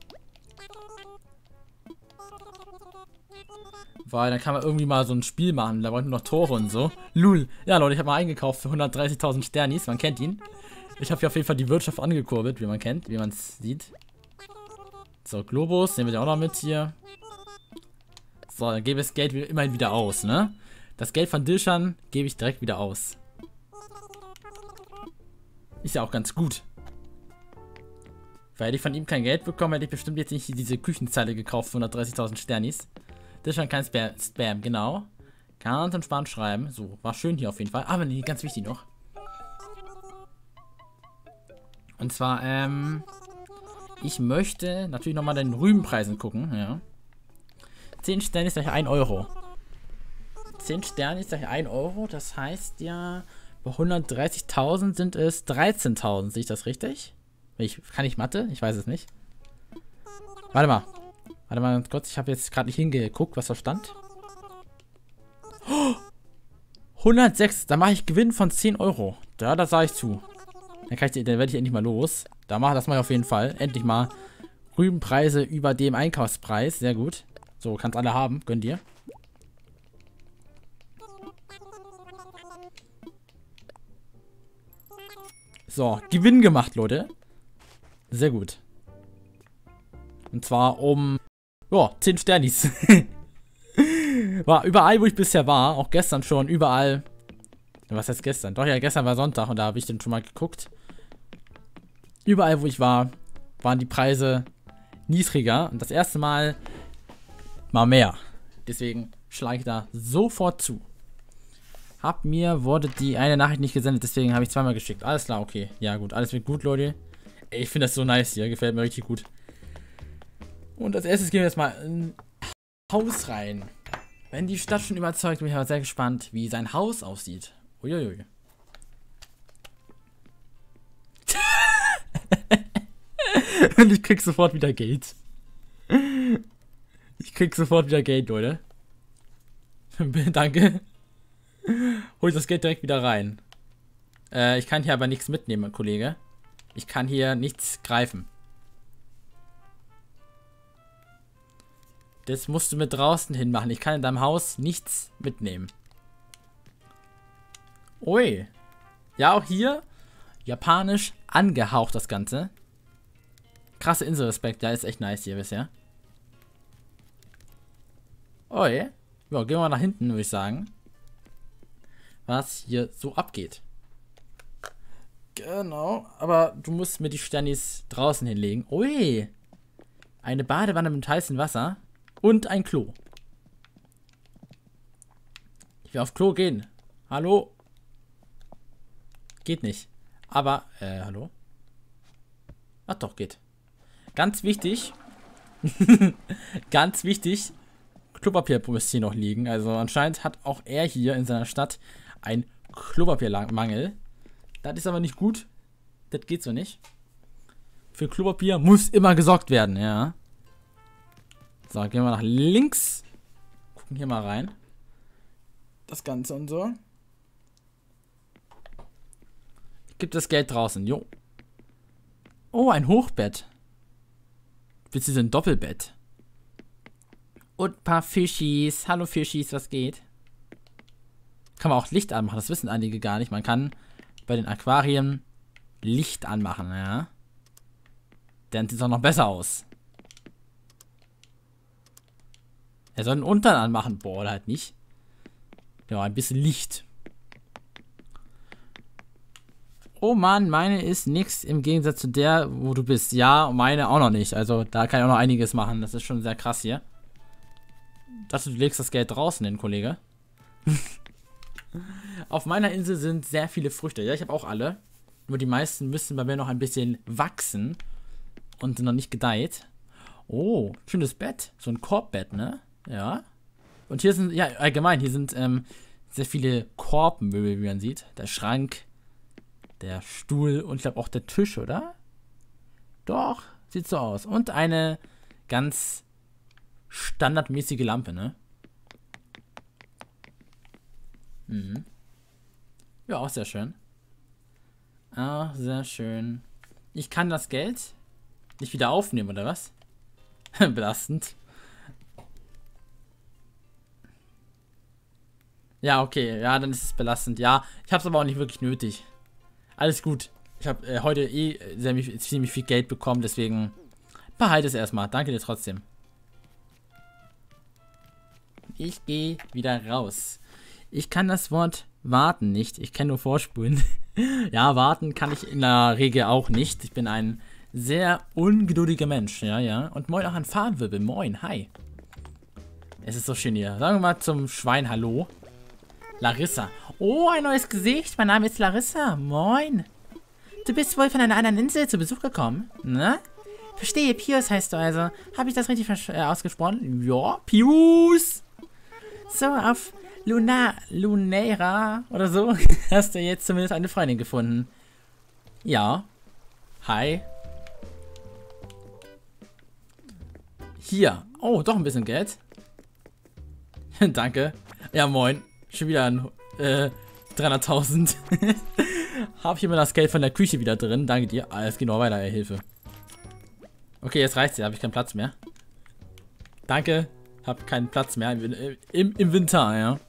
Weil dann kann man irgendwie mal so ein Spiel machen. Da brauchen wir noch Tore und so. Lul. Ja, Leute, ich habe mal eingekauft für hundertdreißigtausend Sternis. Man kennt ihn. Ich habe hier auf jeden Fall die Wirtschaft angekurbelt, wie man kennt, wie man es sieht. So, Globus, nehmen wir den auch noch mit hier. So, dann gebe ich das Geld immerhin wieder aus, ne? Das Geld von Dilshan gebe ich direkt wieder aus. Ist ja auch ganz gut. Weil hätte ich von ihm kein Geld bekommen, hätte ich bestimmt jetzt nicht diese Küchenzeile gekauft für hundertdreißigtausend Sternis. Dilshan kein Spam, Spam, genau. Ganz entspannt schreiben. So, war schön hier auf jeden Fall. Aber nee, ganz wichtig noch. Und zwar, ähm... ich möchte natürlich nochmal den Rübenpreisen gucken, ja. zehn Sterne ist gleich ein Euro. zehn Sterne ist gleich ein Euro, das heißt ja, bei hundertdreißigtausend sind es dreizehntausend. Sehe ich das richtig? Ich, kann ich Mathe? Ich weiß es nicht. Warte mal. Warte mal ganz kurz, ich habe jetzt gerade nicht hingeguckt, was da stand. Oh, hundertsechs, da mache ich Gewinn von zehn Euro. Ja, das sage ich zu. Dann, kann ich, dann werde ich endlich mal los. Da mache das mache ich auf jeden Fall. Endlich mal Rübenpreise über dem Einkaufspreis. Sehr gut. So, kannst alle haben. Gönn dir. So, Gewinn gemacht, Leute. Sehr gut. Und zwar um... ja, zehn Sternis. War überall, wo ich bisher war. Auch gestern schon. Überall. Was heißt gestern? Doch, ja, gestern war Sonntag und da habe ich dann schon mal geguckt. Überall, wo ich war, waren die Preise niedriger. Und das erste Mal mal mehr. Deswegen schlage ich da sofort zu. Hab mir, wurde die eine Nachricht nicht gesendet, deswegen habe ich zweimal geschickt. Alles klar, okay. Ja gut, alles wird gut, Leute. Ey, ich finde das so nice hier. Gefällt mir richtig gut. Und als erstes gehen wir jetzt mal in Haus rein. Wenn die Stadt schon überzeugt, bin ich aber sehr gespannt, wie sein Haus aussieht. Uiuiui. Und ich krieg sofort wieder Geld. Ich krieg sofort wieder Geld, Leute. Danke. Hol ich das Geld direkt wieder rein. Äh, ich kann hier aber nichts mitnehmen, Kollege. Ich kann hier nichts greifen. Das musst du mit draußen hin machen. Ich kann in deinem Haus nichts mitnehmen. Ui. Ja, auch hier japanisch angehaucht das Ganze. Krasse Inselrespekt. Ja, ist echt nice hier bisher. Ui. Ja, gehen wir mal nach hinten, würde ich sagen. Was hier so abgeht. Genau. Aber du musst mir die Sternis draußen hinlegen. Ui. Eine Badewanne mit heißem Wasser. Und ein Klo. Ich will auf Klo gehen. Hallo? Geht nicht. Aber, äh, hallo? Ach doch, geht. Ganz wichtig. Ganz wichtig. Klopapier muss hier noch liegen. Also anscheinend hat auch er hier in seiner Stadt einen Klopapiermangel. Das ist aber nicht gut. Das geht so nicht. Für Klopapier muss immer gesorgt werden, ja. So, gehen wir nach links. Gucken hier mal rein. Das Ganze und so. Gibt das Geld draußen, jo. Oh, ein Hochbett. Beziehungsweise ein Doppelbett. Und ein paar Fischis. Hallo Fischis, was geht? Kann man auch Licht anmachen, das wissen einige gar nicht. Man kann bei den Aquarien Licht anmachen, ja. Dann sieht es auch noch besser aus. Er soll den Untern anmachen. Boah, oder halt nicht. Ja, ein bisschen Licht. Oh Mann, meine ist nix im Gegensatz zu der, wo du bist. Ja, meine auch noch nicht. Also da kann ich auch noch einiges machen. Das ist schon sehr krass hier. Ich dachte, du legst das Geld draußen hin, Kollege. Auf meiner Insel sind sehr viele Früchte. Ja, ich habe auch alle. Nur die meisten müssen bei mir noch ein bisschen wachsen. Und sind noch nicht gedeiht. Oh, schönes Bett. So ein Korbbett, ne? Ja. Und hier sind, ja, allgemein, hier sind ähm, sehr viele Korbmöbel, wie man sieht. Der Schrank, der Stuhl und ich glaube auch der Tisch, oder? Doch, sieht so aus. Und eine ganz standardmäßige Lampe, ne? Mhm. Ja, auch sehr schön. Auch sehr schön. Ich kann das Geld nicht wieder aufnehmen, oder was? Belastend. Ja, okay. Ja, dann ist es belastend. Ja, ich habe es aber auch nicht wirklich nötig. Alles gut. Ich habe äh, heute eh ziemlich, ziemlich viel Geld bekommen, deswegen behalte es erstmal. Danke dir trotzdem. Ich gehe wieder raus. Ich kann das Wort warten nicht. Ich kann nur vorspulen. Ja, warten kann ich in der Regel auch nicht. Ich bin ein sehr ungeduldiger Mensch. Ja, ja. Und moin auch an Fahnenwirbel. Moin, hi. Es ist so schön hier. Sagen wir mal zum Schwein Hallo. Larissa. Oh, ein neues Gesicht. Mein Name ist Larissa. Moin. Du bist wohl von einer anderen Insel zu Besuch gekommen, ne? Verstehe, Pius heißt du also. Habe ich das richtig äh, ausgesprochen? Ja, Pius. So, auf Luna, Lunera oder so hast du jetzt zumindest eine Freundin gefunden. Ja. Hi. Hier. Oh, doch ein bisschen Geld. Danke. Ja, moin. Schon wieder ein äh, dreihunderttausend. Hab hier mal das Geld von der Küche wieder drin. Danke dir. Ah, es geht noch weiter, ey, Hilfe. Okay, jetzt reicht's ja. Habe ich keinen Platz mehr. Danke. Hab keinen Platz mehr im, im Inventar, ja.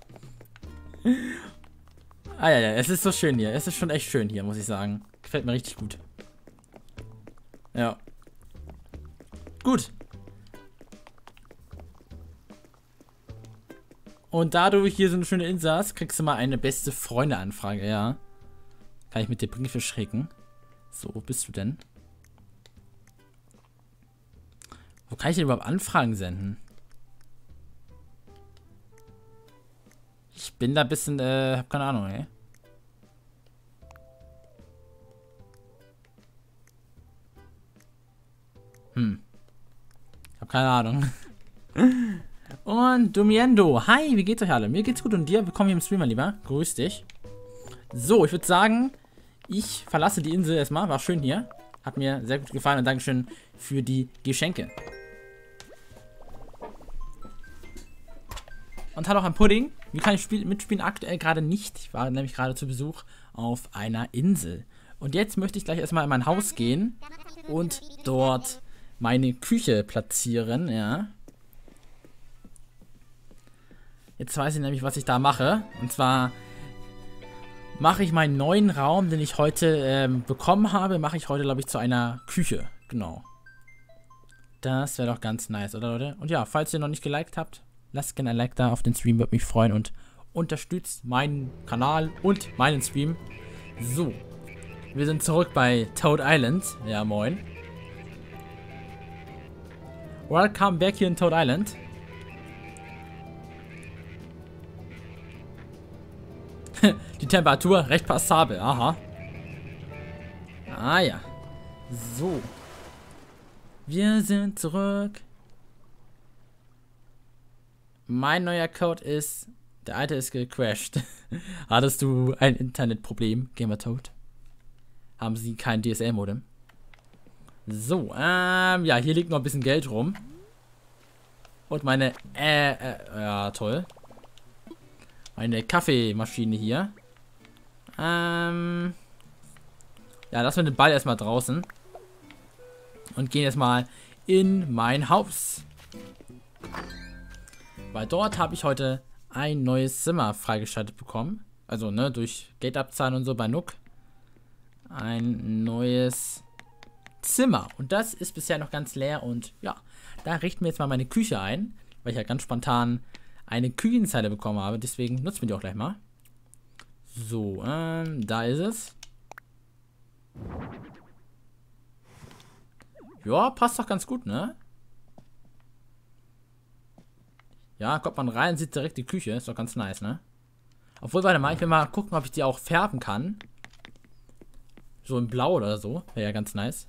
Ah ja, ja, es ist so schön hier. Es ist schon echt schön hier, muss ich sagen. Gefällt mir richtig gut. Ja. Gut. Und da du hier so eine schöne Insel hast, kriegst du mal eine beste Freunde-Anfrage, ja. Kann ich mit dir Briefe schicken? So, wo bist du denn? Wo kann ich denn überhaupt Anfragen senden? Ich bin da ein bisschen, äh, hab keine Ahnung, ey. Hm. Hab keine Ahnung. Und Domiendo. Hi, wie geht's euch alle? Mir geht's gut und dir? Willkommen hier im Streamer, lieber. Grüß dich. So, ich würde sagen, ich verlasse die Insel erstmal. War schön hier. Hat mir sehr gut gefallen und Dankeschön für die Geschenke. Und hallo an Pudding. Wie kann ich spiel mitspielen? Aktuell gerade nicht. Ich war nämlich gerade zu Besuch auf einer Insel. Und jetzt möchte ich gleich erstmal in mein Haus gehen und dort meine Küche platzieren, ja. Jetzt weiß ich nämlich, was ich da mache. Und zwar mache ich meinen neuen Raum, den ich heute ähm, bekommen habe, mache ich heute, glaube ich, zu einer Küche. Genau. Das wäre doch ganz nice, oder Leute? Und ja, falls ihr noch nicht geliked habt, lasst gerne ein Like da auf den Stream, würde mich freuen und unterstützt meinen Kanal und meinen Stream. So, wir sind zurück bei Toad Island. Ja, moin. Welcome back hier in Toad Island. Die Temperatur recht passabel, aha. Ah ja. So. Wir sind zurück. Mein neuer Code ist, der alte ist gecrashed. Hattest du ein Internetproblem, Gamertoad? Haben Sie kein D S L-Modem? So, ähm, ja, hier liegt noch ein bisschen Geld rum. Und meine, äh, äh, ja, toll. Meine Kaffeemaschine hier. Ähm, ja, lassen wir den Ball erstmal draußen. Und gehen jetzt mal in mein Haus. Weil dort habe ich heute ein neues Zimmer freigeschaltet bekommen. Also, ne, durch Gate-Abzahlen und so bei Nook. Ein neues Zimmer. Und das ist bisher noch ganz leer. Und ja, da richten wir jetzt mal meine Küche ein. Weil ich ja ganz spontan eine Küchenzeile bekommen habe. Deswegen nutzen wir die auch gleich mal. So, ähm, da ist es. Ja, passt doch ganz gut, ne? Ja, kommt man rein, sieht direkt die Küche. Ist doch ganz nice, ne? Obwohl, warte mal, ich will mal gucken, ob ich die auch färben kann. So in Blau oder so. Wäre ja ganz nice.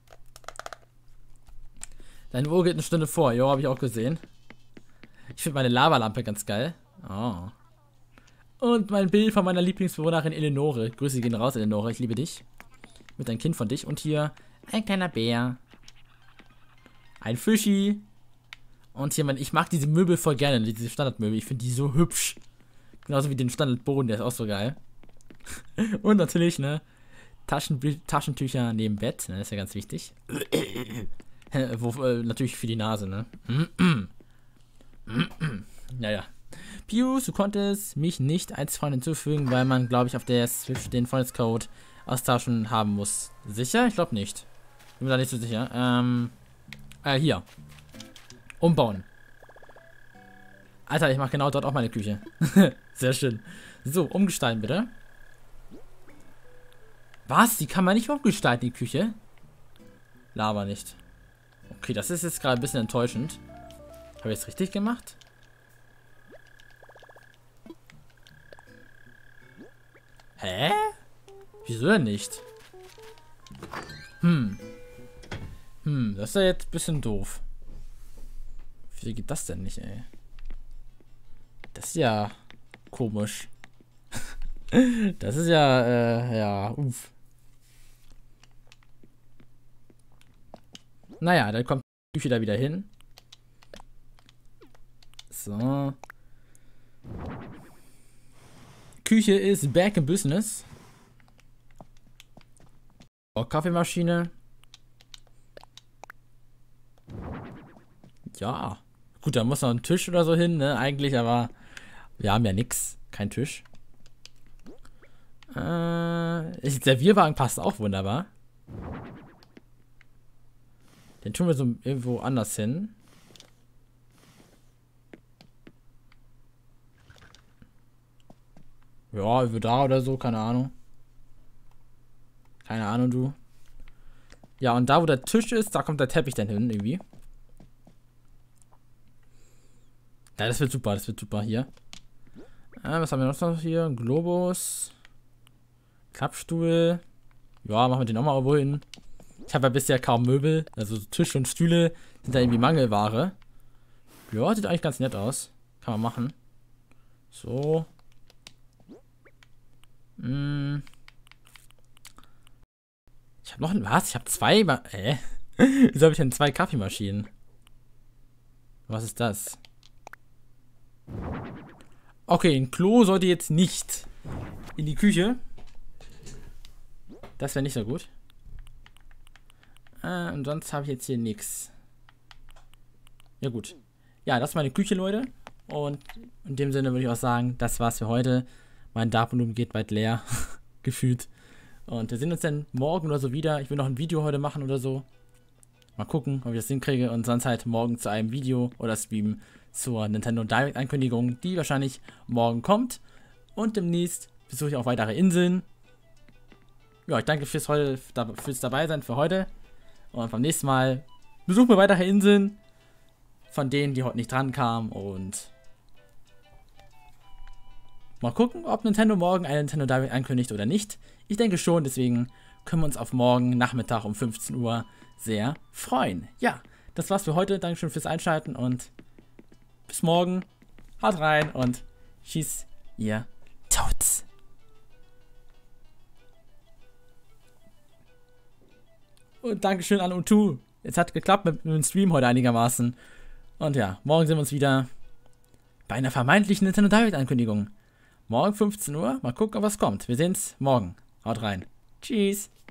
Deine Uhr geht eine Stunde vor. Jo, habe ich auch gesehen. Ich finde meine Lavalampe ganz geil. Oh. Und mein Bild von meiner Lieblingsbewohnerin Eleonore. Grüße gehen raus, Eleonore. Ich liebe dich. Mit ein Kind von dich. Und hier ein kleiner Bär. Ein Fischi. Und hier, man, ich mag diese Möbel voll gerne. Diese Standardmöbel. Ich finde die so hübsch. Genauso wie den Standardboden. Der ist auch so geil. Und natürlich, ne? Taschen, Taschentücher neben Bett. Ne, das ist ja ganz wichtig. Wo, äh, natürlich für die Nase, ne? Naja. Pius, du konntest mich nicht als Freund hinzufügen, weil man, glaube ich, auf der Switch den Freundescode austauschen haben muss. Sicher? Ich glaube nicht. Bin mir da nicht so sicher. Ähm. Äh, hier. Umbauen. Alter, ich mache genau dort auch meine Küche. Sehr schön. So, umgestalten bitte. Was? Die kann man nicht umgestalten, die Küche? Laber nicht. Okay, das ist jetzt gerade ein bisschen enttäuschend. Habe ich es richtig gemacht? Hä? Wieso denn nicht? Hm. Hm, das ist ja jetzt ein bisschen doof. Wie geht das denn nicht, ey? Das ist ja komisch. Das ist ja, äh, ja, uff. Naja, dann kommt die Küche da wieder hin. So. Küche ist back in business. Oh, Kaffeemaschine. Ja. Gut, da muss noch ein Tisch oder so hin, ne? Eigentlich, aber wir haben ja nix. Kein Tisch. Äh, der Servierwagen passt auch wunderbar. Den tun wir so irgendwo anders hin. Ja, über da oder so, keine Ahnung. Keine Ahnung, du. Ja, und da, wo der Tisch ist, da kommt der Teppich dann hin, irgendwie. Ja, das wird super, das wird super hier. Äh, was haben wir noch hier? Globus. Klappstuhl. Ja, machen wir den auch mal irgendwo hin. Ich habe ja bisher kaum Möbel. Also Tisch und Stühle sind da irgendwie Mangelware. Ja, sieht eigentlich ganz nett aus. Kann man machen. So. Hm. Ich habe noch ein... Was? Ich habe zwei... Ma äh? Wieso habe ich denn zwei Kaffeemaschinen? Was ist das? Okay, ein Klo sollte jetzt nicht in die Küche. Das wäre nicht so gut. Äh, und sonst habe ich jetzt hier nichts. Ja gut. Ja, das ist meine Küche, Leute. Und in dem Sinne würde ich auch sagen, das war's für heute. Mein Darkroom geht bald leer. Gefühlt. Und wir sehen uns dann morgen oder so wieder. Ich will noch ein Video heute machen oder so. Mal gucken, ob ich das hinkriege. Und sonst halt morgen zu einem Video oder Stream zur Nintendo Direct Ankündigung, die wahrscheinlich morgen kommt. Und demnächst besuche ich auch weitere Inseln. Ja, ich danke fürs, heute, fürs Dabeisein für heute. Und beim nächsten Mal besuchen wir weitere Inseln. Von denen, die heute nicht dran kamen. Und mal gucken, ob Nintendo morgen eine Nintendo Direct ankündigt oder nicht. Ich denke schon, deswegen können wir uns auf morgen Nachmittag um fünfzehn Uhr sehr freuen. Ja, das war's für heute. Dankeschön fürs Einschalten und bis morgen. Haut rein und tschüss, ihr Toads. Und Dankeschön an Untu. Es hat geklappt mit, mit dem Stream heute einigermaßen. Und ja, morgen sehen wir uns wieder bei einer vermeintlichen Nintendo Direct Ankündigung. Morgen fünfzehn Uhr. Mal gucken, ob was kommt. Wir sehen's morgen. Haut rein. Tschüss.